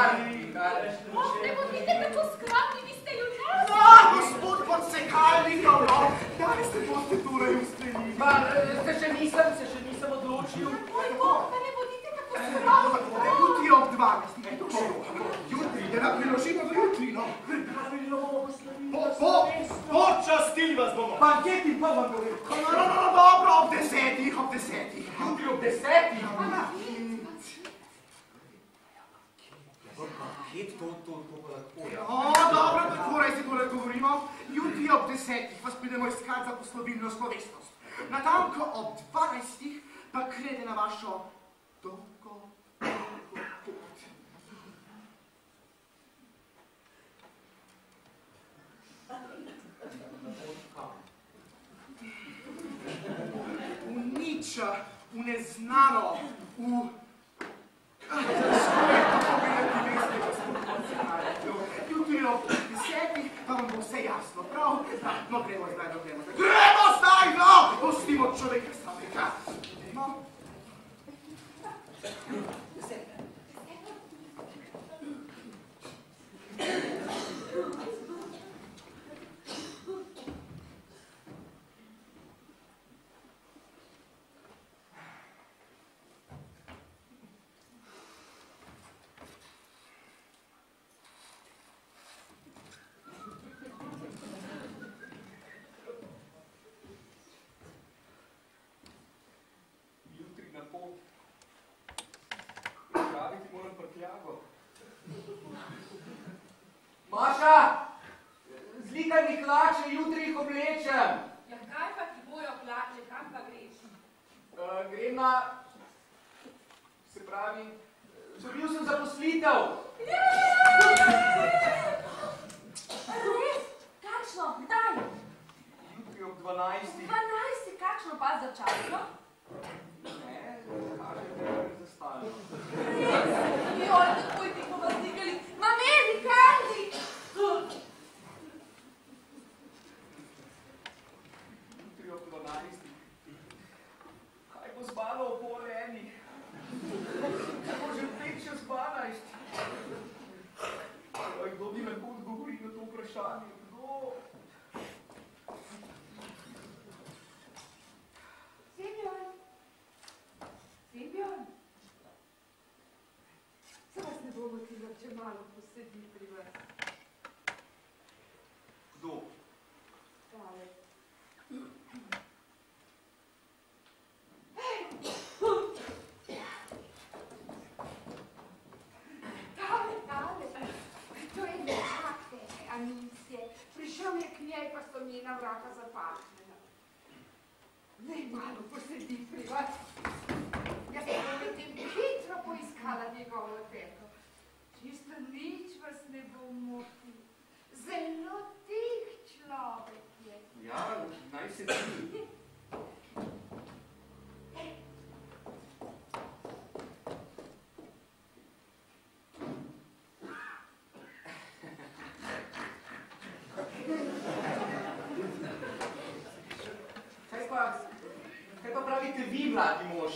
Ne bodite tako skromni, vi ste junak. Gospod podsekalnikov, no, kdaj se boste torej ustrelili? Se še nisem odločil. Moj Bog, pa ne bodite tako skromni. Jutri ob 12. Jutri, da nam priložimo do jutri, no. Počastili vas bomo. Banketi pa vam govorim. No, dobro, ob 10. Jutri ob 10. Banket, to pa lahko. Dobro, takoj se tole govorimo. Jutri ob 10. vas pridemo iskat za poslovilno slovesnost. Natanko ob 12. pa krede na vašo dolgo pot. V nič, v neznano, v... Jutri ob 10. pa vam bo vse jasno, prav? No, gremo zdaj, no! Pustimo človeka samega. No. prtljago. Maša, zlikaj mi hlače, jutri jih oblečem. Ja, kaj pa ti bojo hlače, kam pa greš? Grem na... Se pravi, dobil sem zaposlitev. Res? Kakšno? Kdaj? Jutri ob 12. 12. Kakšno pa začasno? Ne, kažete, da je zastalno. Joj, takoj ti bomo zlikali. Mameli, Kandi! Jutri ob 12. Kaj bo zbalo o pol enih? Kaj bo že 5:12? Kdo bi lahko odgovoril na to vprašanje? Kdo? Simeon? Se vas ne bomo ti če malo posedi pri vas? Kdo? Tale. To je nekakve, Anicije. Prišel je k njej, pa so njena vrata zapahnjena. Naj malo posedi pri vas. Jaz sem medtem hitro poiskala njegovo teto. Čisto nič vas ne bo motil. Zelo tih človek je. Ja, naj se ti. Kaj pa pravite vi, mladi mož?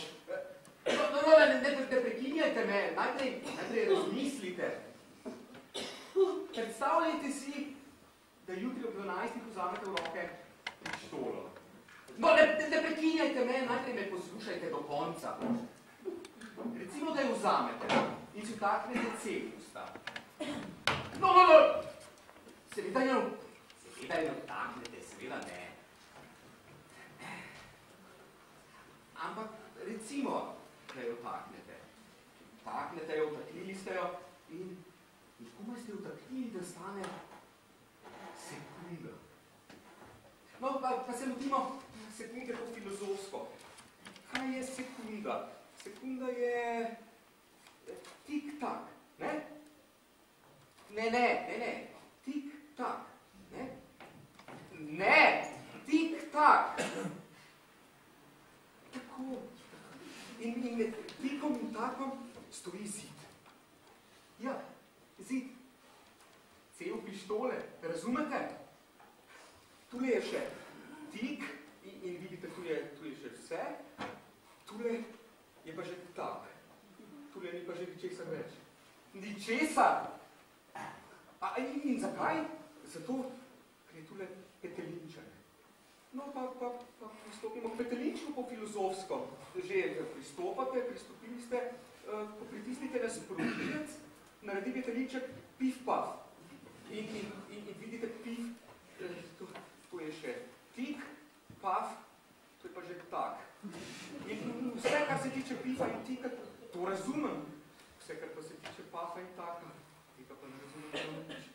Ne prekinjajte me, najprej razmislite. Predstavljajte si, da jutri ob 12. vzamete v roke pištolo. No, ne prekinjajte me, najprej me poslušajte do konca. Recimo, da jo vzamete in si vtaknete celusta. No! Seveda jo vtaknete, seveda ne. Ampak recimo, da jo vtaknete. Vtaknete jo, vtaknili ste jo in komaj ste jo vtaknili, da stane sekunda. No, pa se lotimo sekunde po filozofsko. Kaj je sekunda? Sekunda je tik-tak, ne? Ne. Tik-tak, ne? Ne, tik-tak. Tako. In med tikom in takom stoji zid. Ja, zid. Cel pištole, razumete? Tule je še tik in vidite, tule je še vse. Tule je pa že tak. Tule ni pa že ničesar več. Ničesar! In zakaj? Zato, ker je tule petelinček. No, pa pristopimo k petelinčku po filozofsko. Že pristopili ste, ko pritisnite na sprožilec, naredi petelinček pif-paf. In vidite pif, to je še tik, paf, to je pa že tak. In vse, kar se tiče pifa in tika, to razumem. Vse, kar pa se tiče pafa in taka, tika pa ne razumem nič.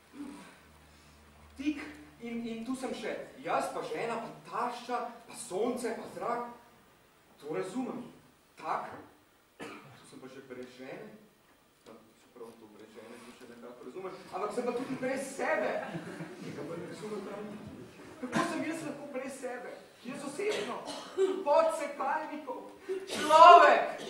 Tik, in tu sem še jaz, pa žena, pa tašča, pa sonce, pa zrak. To razumem. Tak, tu sem pa že brez žene. Čeprav to brez žene, to še nekako razumem. Ampak sem pa tudi brez sebe. Tega pa ne razumem pravi. Kako sem jaz lahko brez sebe? Jaz osebno. Podsekalnikov. Človek.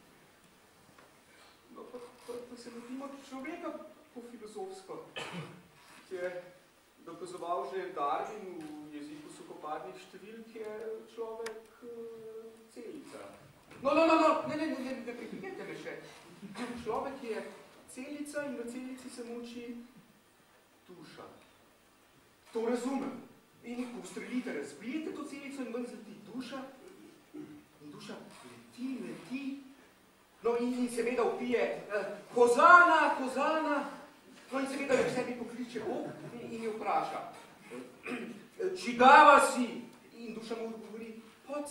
No, pa se lotimo človeka po filozofsko, ki je dokazoval že Darwin v jeziku suhoparnih številk, je človek celica. No, ne prikrijete me še. Človek je celica in v celici se muči duša. To razumem. In ko ustrelite, razbijete to celico in ven zleti duša. In duša leti. No in seveda vpije Hozana. No in seveda v sebi pokliče Bog in jo vpraša. Čigava si? In duša mu odgovori,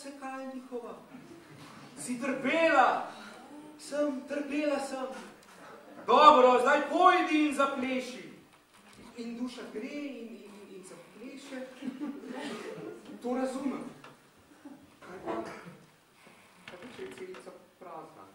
Podsekalnikova. Si trpela? Trpela sem. Dobro, zdaj pojdi in zapleši. In duša gre in zapleše. To razumem. Kaj pa, če je celica prazna?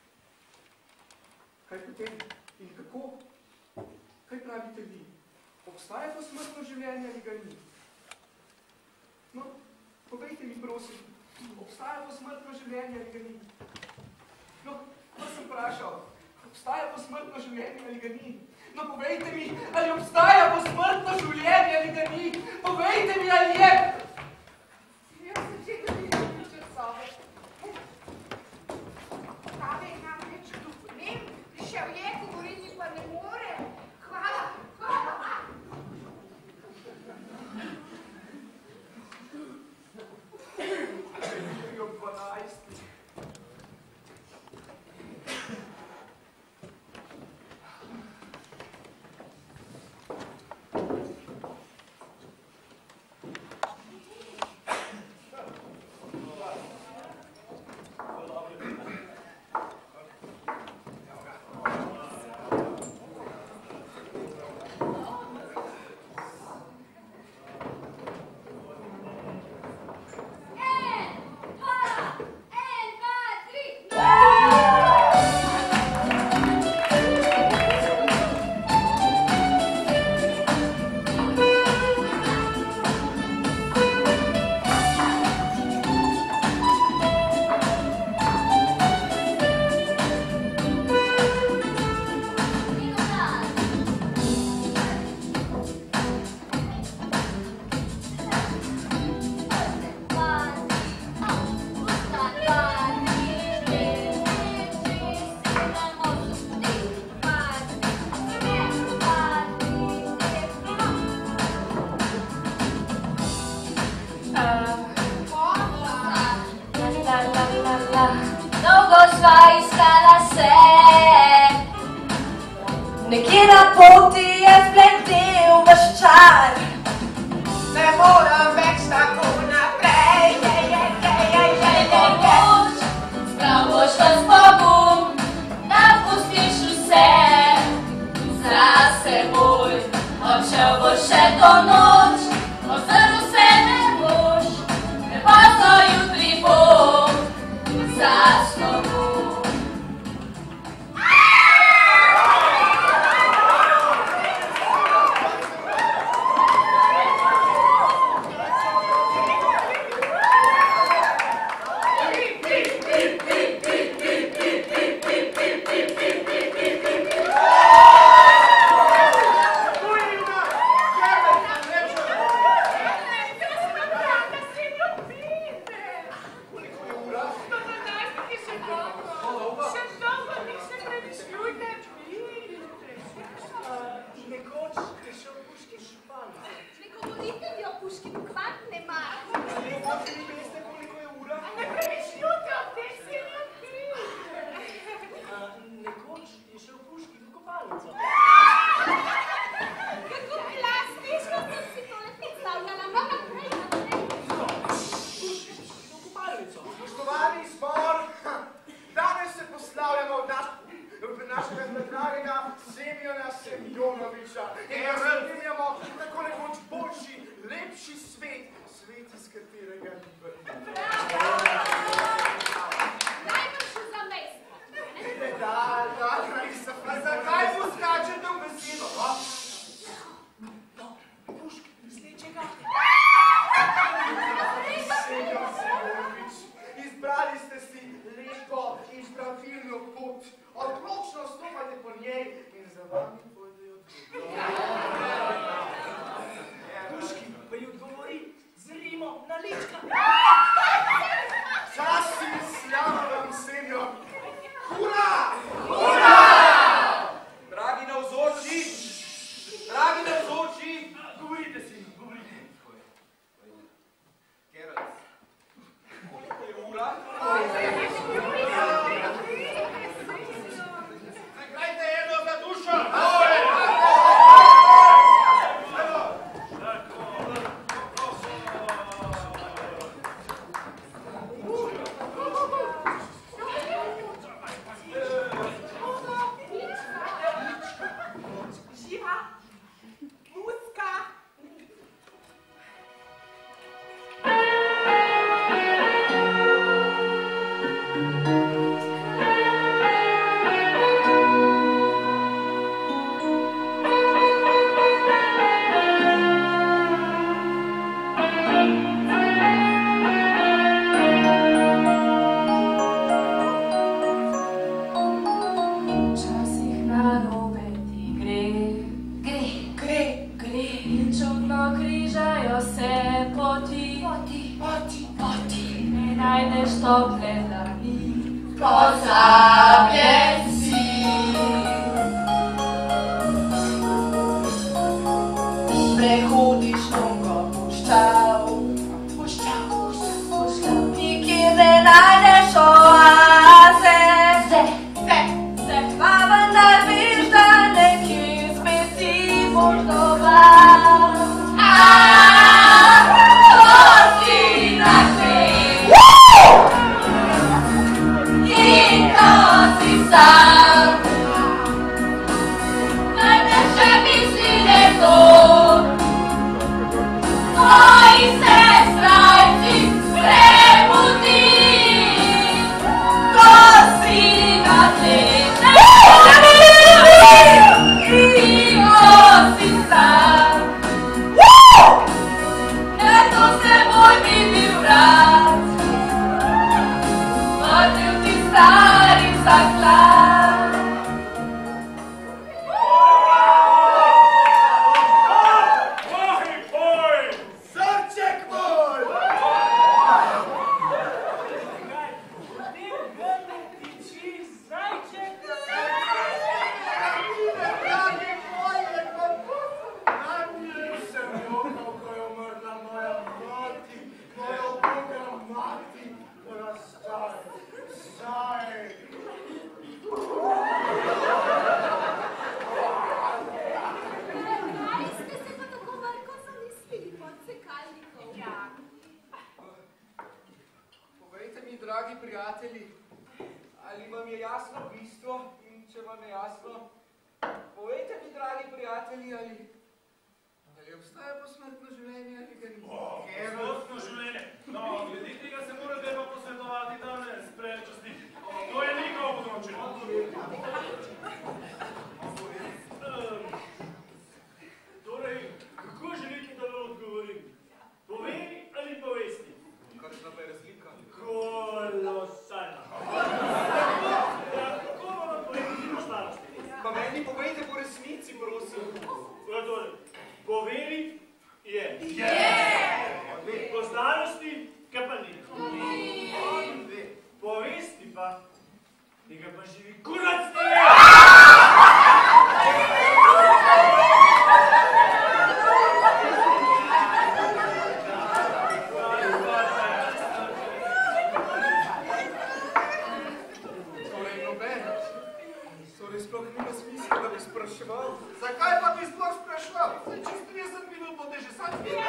Kaj potem in kako? Kaj pravite vi? Obstaja posmrtno življenje ali ga ni? No, povejte mi, prosim, obstaja posmrtno življenje ali ga ni? No, to sem vprašal. Obstaja posmrtno življenje ali ga ni? No, povejte mi, ali obstaja posmrtno življenje ali ga ni? Povejte mi, ali je! Jaz sem že tudi nič od sobe. Kave imam več duplem, prišel je, govoriti pa ne more. Hvala, hvala. Jo 12. Nekje na poti je spletel vaš čar. Ne moram več tako naprej. Spravoš vas pogum, da pustiš vse za seboj. Odšel boš še to noč, ozrl se ne boš, prepozno jutri bo za slovo. In čudno križajo se poti, ne najdeš tople dlani, pozabljen si. Prehodiš mnogo puščav, nikjer ne najdeš oaze, pa vendar veš, da nekje spet si boš doma. Ko si na tleh in ko si sam, najprej še misli nekdo, tvoji sestrajci prebudi, ko si na tleh in ko si sam. Eto se boj vidi vrat, vrnil ti stari zaklad. Srček moj! Sem jokal, ko je umrla moja mati, moja uboga mati, moja staj. Ali ste se pa tako mrko zamislili pod sekalnikov? Ja. Povejte mi, dragi prijatelji, ali vam je jasno bistvo in če vam je jasno, povejte mi, dragi prijatelji, ali obstaja posmrtno življenje ali ga ni? Posmrtno življenje? No, glede tega se morate pa posvetovati danes, prečastiti. To je njihovo področje. Torej, kako želite, da vam odgovorim? Povedi ali povesti? Kakšna pa je razlika? Kolosalna. Kako vam povedi po starosti? Pa meni povejte po resnici, prosim. Torej, povedi je. Po starosti ga pa ni. Povesti pa, tega pa živi kurac ne ve. Torej sploh nima smisla, da bi spraševal. Zakaj pa bi sploh spraševal? Čez 30 minut boste že sami vedeli.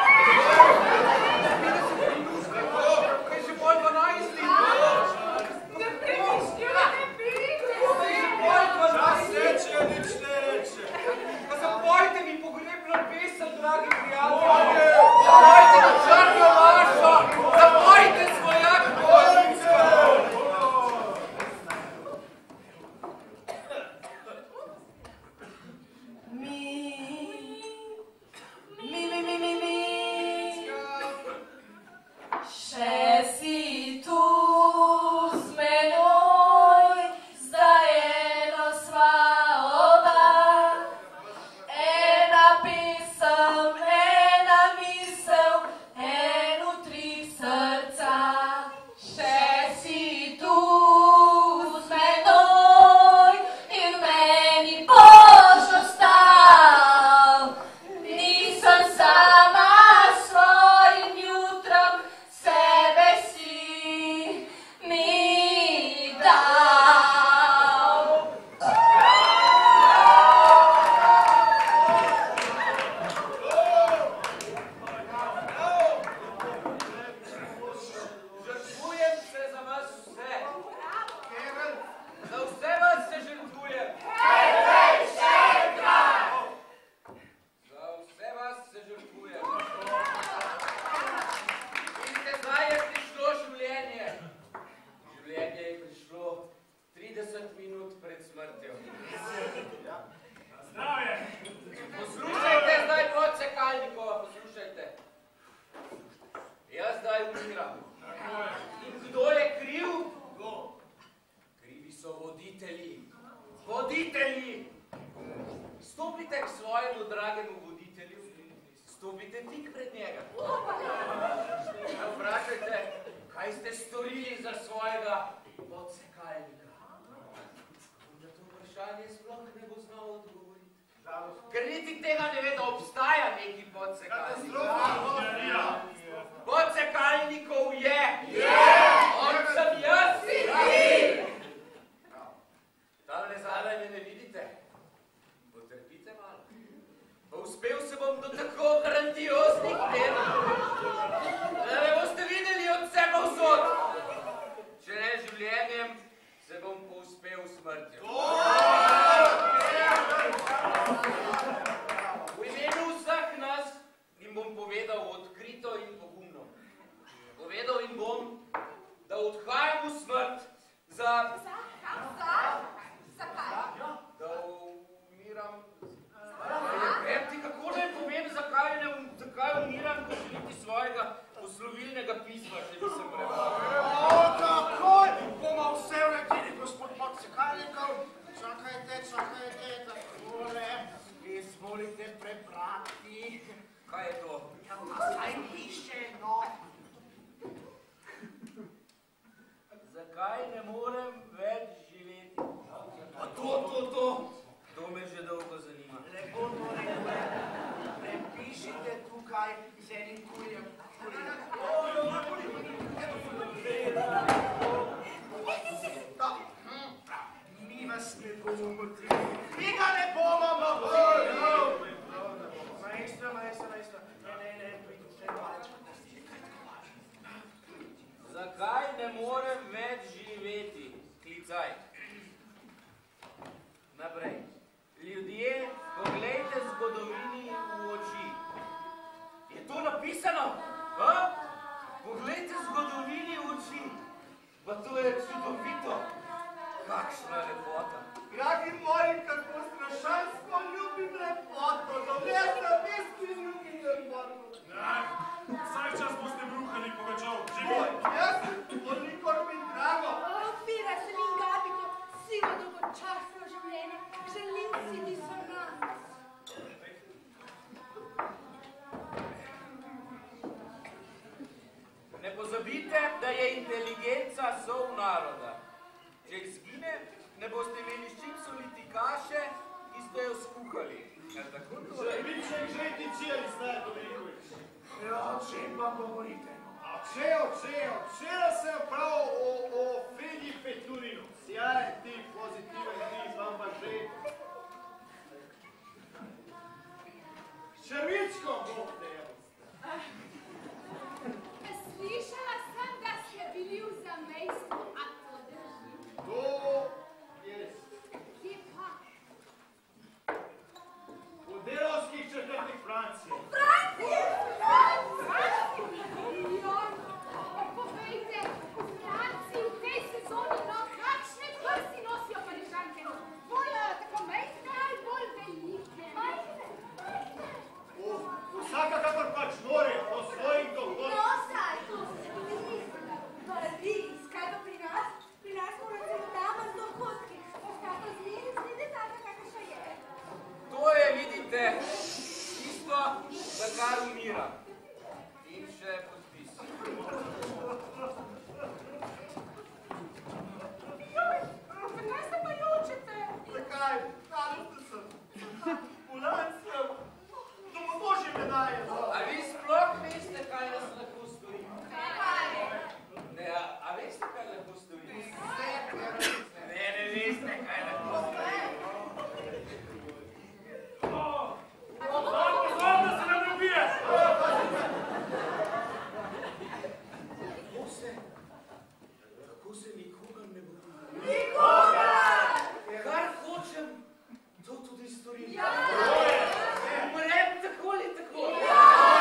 Kaj že bolj 12 let? Ne premišljujte, pijte se! Čas reče, nič ne reče. Pa zapojte mi pogrebno pesem, dragi prijatelji. Zapojte na črnjo vašo. Zapojte svojak Božičko. Še si tu s menoj, zdaj eno sva oba. Ena pesem, ena misel, en utrip srca. Še si tu s menoj in meni boš ostal. Nisem sama s svojim jutrom, sebe si mi dal. Žrtvujem se za vas vse. Za vse vas se žrtvujem. Za vse vas se žrtvujem. Vidite, zdaj je prišlo življenje. Življenje je prišlo 30 minut pred smrtjo. Zdravje! Poslušajte zdaj, podsekalnikova, poslušajte. Jaz zdaj umiram. In kdo je kriv? Krivi so voditelji. Voditelji! Stopite k svojemu dragemu voditelju sedite tik pred njega. Vprašajte, kaj ste storili za svojega podsekalnika. Na to vprašanje sploh ne bo znal odgovoriti. Ker niti tega ne ve, da obstaja neki podsekalnik. Podsekalnikov je! On sem jaz! Tamle zadaj me ne vidite? Potrpite malo. Pa uspel se bom do tako grandioznih tem, da me boste videli od vsega vsod. Če ne življenjem, se bom pouspel smrtjo. V imenu vseh nas jim bom povedal odkrito in pogumno. Povedal jim bom, da odhajam v smrt za... Da umiram... Ti kako naj povem, zakaj umiram, ko želiti svojega poslovilnega pisma, če nisem prebral. Takoj bomo vse uredili, gospod podsekalnikov. Čakajte, takole. Izvolite prebrati. Kaj je to? Ja, saj piše, no. Zakaj ne morem več živeti? A to. To me že dolgo zanima. Lepo to prepišite tukaj z enim kurjem. Mi vas ne bomo motrili. Mi ga ne bomo motrili. Maestro. Ne, pridite. Zakaj ne morem več živeti? Klicaj. Naprej. Ljudje, poglejte zgodovini v oči. Je to napisano? Poglejte zgodovini v oči. Pa to je čudovito. Kakšna lepota. Dragi moji, kako strašansko ljubim lepoto. Dovesta, veski ljubim lepoto. Vsaj čas boste bruhali Pogačov. Jaz, odlikor mi drago. Pira se mi Gabiko, silo dolgočasno življenje. Želim si disonans. Ne pozabite, da je inteligenca sol naroda. Če izgine, ne boste imeli s čim soliti kaše, ki ste jo skuhali. Želim žeti cijeli zdaj, Dominikovič. O čem pa govorite? Včeraj sem prav o Fedi Peturinu. Sjaj ti, pozitiven ti, vam pa že. Červičko, Bog te je. Slišala sem, da ste bili v zamejstvu, a to drži. To je res. Kje pa? V delovskih četrtih Francije. Francije? Povejte, v Franciji v tej sezoni, no, kakšne prsti nosijo Parižanke? Bolj tako majhne ali bolj velike? Majhne. Vsaka kakor pač more, po svojih dohodkih. No, saj, to se vidi. Paris, kaj pa pri nas? Pri nas mora celo dama z dohodki. Ostata zglede taka, kakva še je. To je, vidite, tisto, za kar umira. In še podpis. Zakaj se pa jočete? Zakaj? Žalostno sem. Bolan sem. Domobožje me daje. A vi sploh veste, kaj nas lahko stori? Ne, a veste, kaj lahko stori? Ne veste, kaj lahko stori. Pozor, da se nam ne ubije! Kako se nikogar ne bo? Nikogar! Kar hočem, to tudi storim. Ja! Umrem tako ali tako. Ja!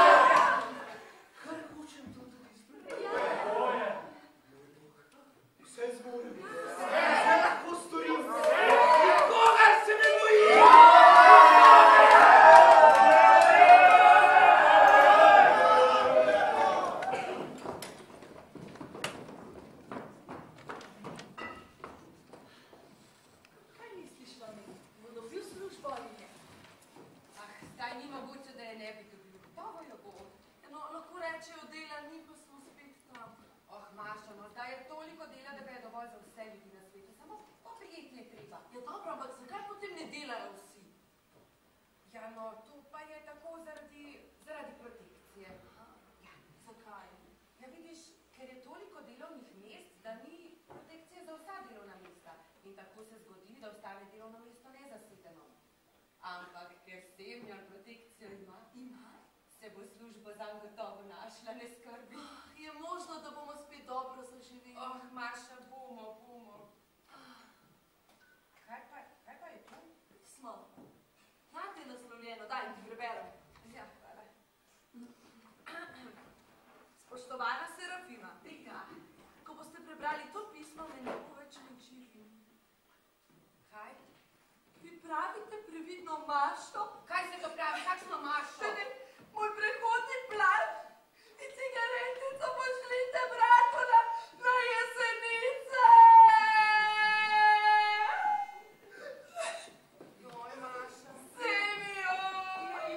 bo. No, lahko rečejo, dela ni, pa smo spet tam. Oh, Maša, no, zdaj je toliko dela, da ga je dovolj za vse ljudi na svetu. Samo poprijeti je treba. Ja, dobro, ampak zakaj potem ne delajo vsi? Ja, no, to pa je tako zaradi protekcije. Ja, zakaj? Ja, vidiš, ker je toliko delovnih mest, da ni protekcije za vsa delovna mesta. In tako se zgodi, da ostane delovno mesto nezasedeno. Ampak, ker Semjon protekcijo ima, se bo službo zanj gotovo našla, ne skrbi. Je možno, da bomo spet dobro zaživeli? Oh, Maša, bomo. Kaj pa je to? Smo. Znate naslovljeno, daj mi preberem. Ja, hvala. Spoštovana Serafima, ko boste prebrali to pismo, me ne bo več ničili. Kaj? Vi pravite previdno Mašo? Kaj se to pravi? Kakšno Mašo? Moj prehodni plan in cigaretico pošljite bratu na Jesenice! Joj, Maša. Semjon!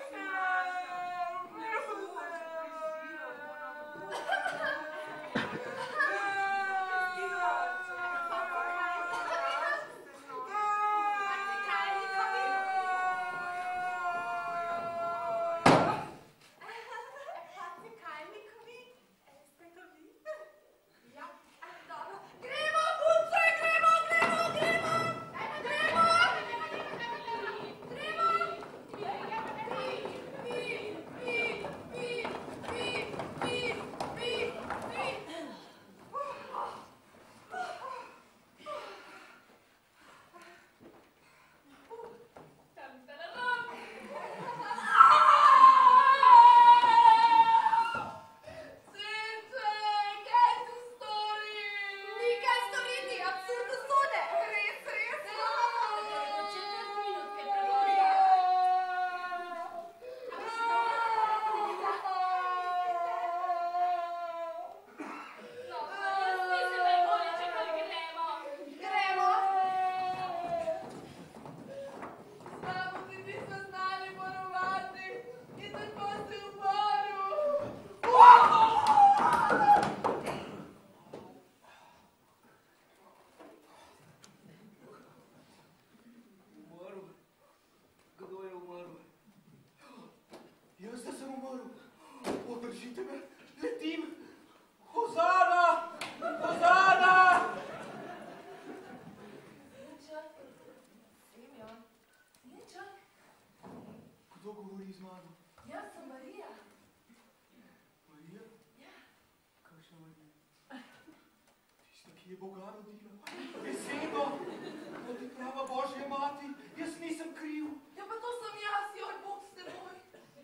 ki je Boga rodila. Besedo, da ti prava Božja mati, jaz nisem kriv. Ja, pa to sem jaz, joj, Bog s teboj.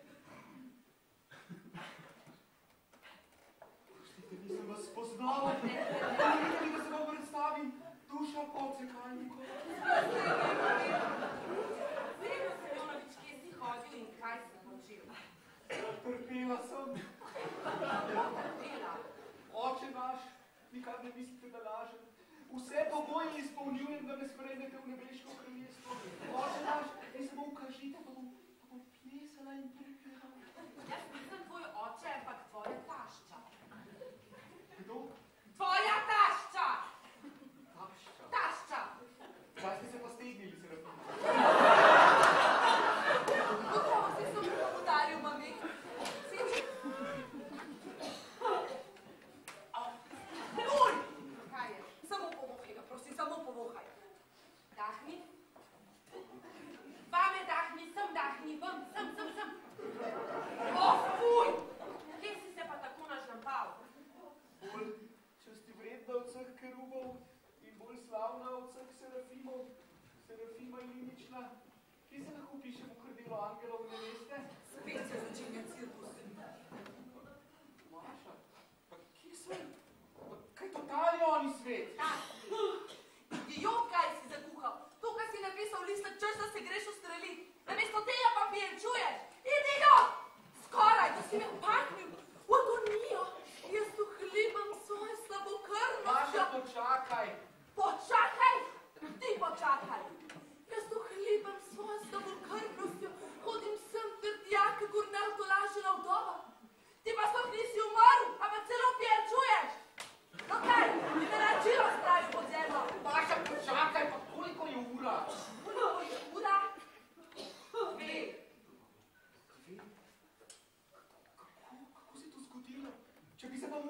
Prostite, nisem vas spoznala. Dovolite mi, da se vam predstavim. Duša Podcekalnikov. Sejmo Semjonovič, kje si hodil in kaj si počel? Trpela sem. Trpela? Oče naš, nikar ne mislite, da lažem. Vse pogoje izpolnjujem, da me sprejmete v nebeško kraljestvo. Oče naš, vi se mu ukažite, pa bom plesala in trpela. Jaz nisem tvoj oče, ampak tvoja tašča. Kdo? Tvoja tašča! Tašča. Tašča! Zdaj ste se pa stegnili, Serafina. Gotovo si sem udaril, mami. Nuj! Kaj je? Samo povohaj ga, prosim, samo povohaj. Dahni. Vame dahni, sem dahni, sem.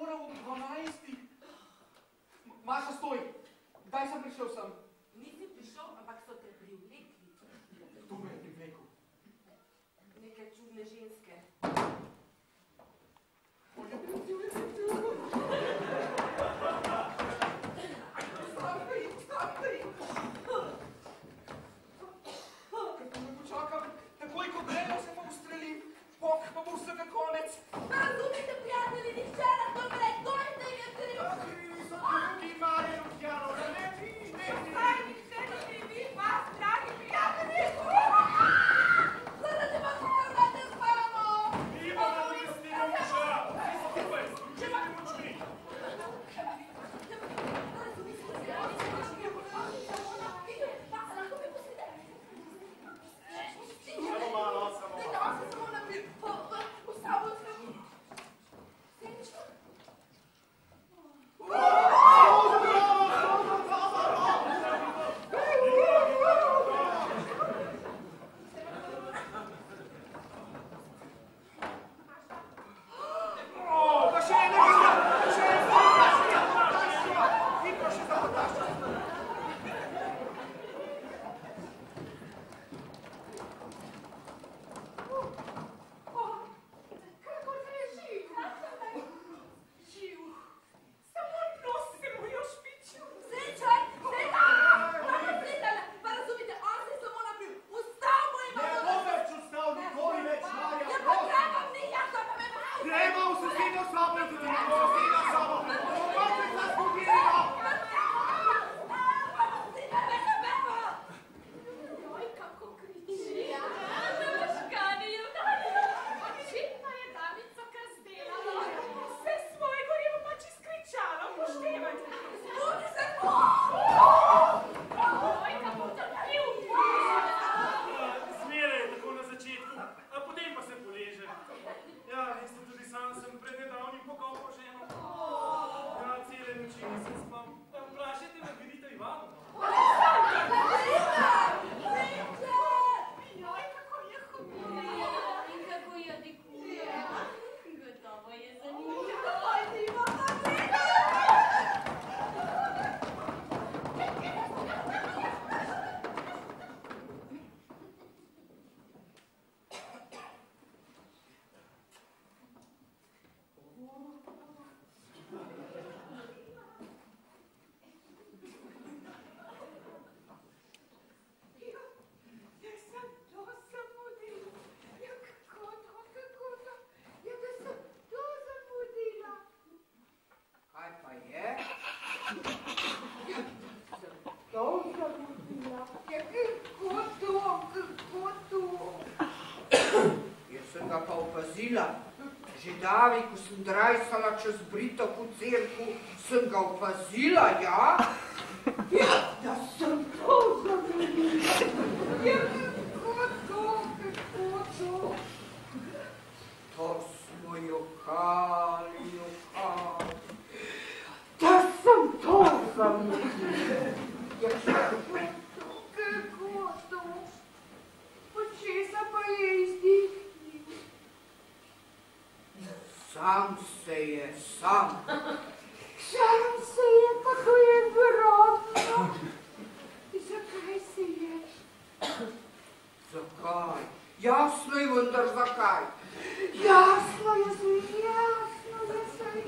ura ob 12. Maša, stoj. Kdaj sem prišel sem? Nisi prišel, ampak so te privlekli. Kdo me je privlekel? Neke čudne ženske. Takoj, ko grejo, se pa ustrelim, pok pa bo vsega konec. Razumite, prijatelji, nihče na to ne reč, dojte je kriv. Krivi so drugi, Marija Luciano, da ne vi, ne vi. Saj nihče ne krivi vas, dragi prijatelji. Zaradi vas pogledajte z mano. Mi bomo nadomestili muža. Vsi skupaj, združite močmi. Samo malo. Že davi, ko sem drajsala čez Brito po cerku, sem ga opazila, ja? Ja, da sem to zavedila. Ja, kako to? To smo jokali. Da sem to zavedila. Ja, kako to? Počesa pa je izdihnil. Sam se je, Sam se je, kako je grobno. Zakaj se je? Zakaj? Jasno je, vendar zakaj? Jasno je, sej.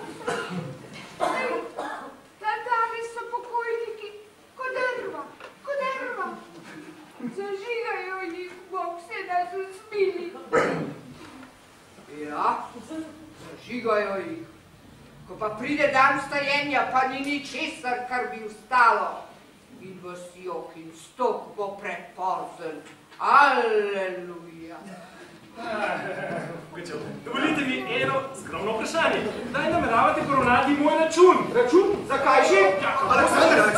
Danes so pokojniki, kot drva. Zažigajo jih, Bog se nas usmili. Ja, zažigajo jih. Ko pa pride dan stajenja, pa ni ničesar, kar bi ustalo. In vas jok in stok bo prepozen. Aleluja. Dovolite mi eno skromno vprašanje. Kdaj nameravate poravnati moj račun? Račun? Zakaj že? Aleksandr,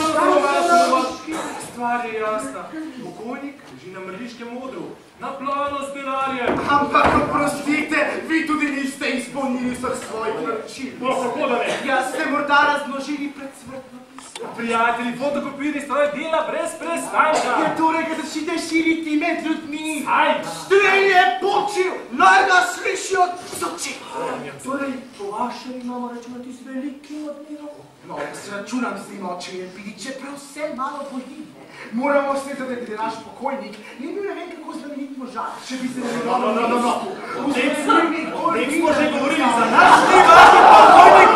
stvar je jasna. Pokojnik leži na mrliškem odru, naplavano s denarjem. Ampak, oprostite, vi tudi niste izpolnili vseh svojih naročil. No, kako da ne? Jaz ste morda razmnožili predsmrtno pismo. Prijatelji, fotokopirni stroj dela brez prestanka. Je torej, ga začnite širiti med ljudmi. Aj! Strelje počil, naj ga slišijo z oči. Torej, po vašem imamo računati z velikim odmerom? No, računam z njim, oče je vidi, čeprav vse malo boji. Moramo se zadeti, da je naš pokojnik ni bil ne vem kako znamenit možak, če bi se ne O tem smo že govorili, za naš ni vaši pokojnik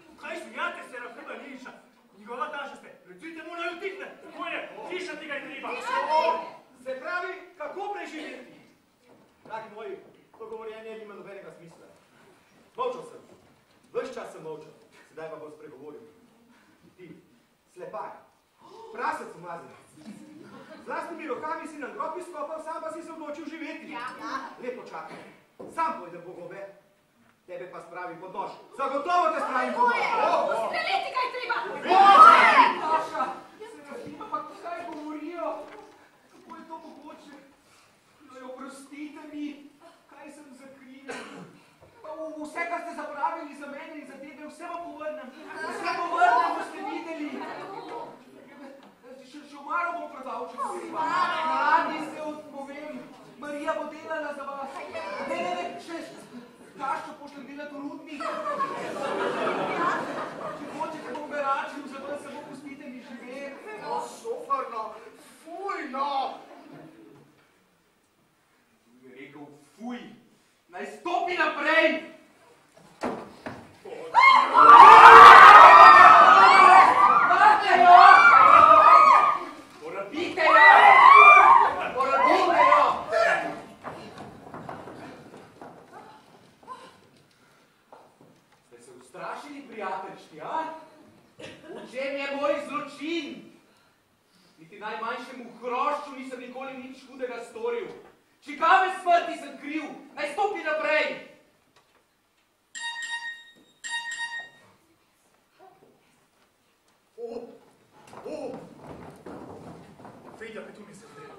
Njegova taša ste, recite mu naj vtihne, tako je, slišati ga je treba. Prasec umazan. Z lastnimi rokami si na grob izkopal, sam pa si se odločil živeti. Ja. Lepo čakaj. Sam pojdem po gobe. Tebe pa spravim pod nož. Zagotovo te spravim pod nož. Streliti ga je treba! Naša, se razima, pa kaj govorijo? Kako je to mogoče? Oprostite mi, kaj sem zakrivil? Vse, kar ste zapravili za mene in za tebe, vse vam povrnem. Vse povrnem, boste videli. Še umaro bom prodal, če se radi se odpovem. Marija bo delala za vas. Ne, še taščo pošljem delati v rudnik. Če hočete, bom garačil, zato samo pustite mi živeti. No, sofarno, fuj, no. Je rekel, fuj, naj stopi naprej. V čem je moj zločin? Niti najmanjšemu hrošču nisem nikoli nič hudega storil. Čigave smrti sem kriv, naj stopi naprej. Fedja Petunia se zdrela.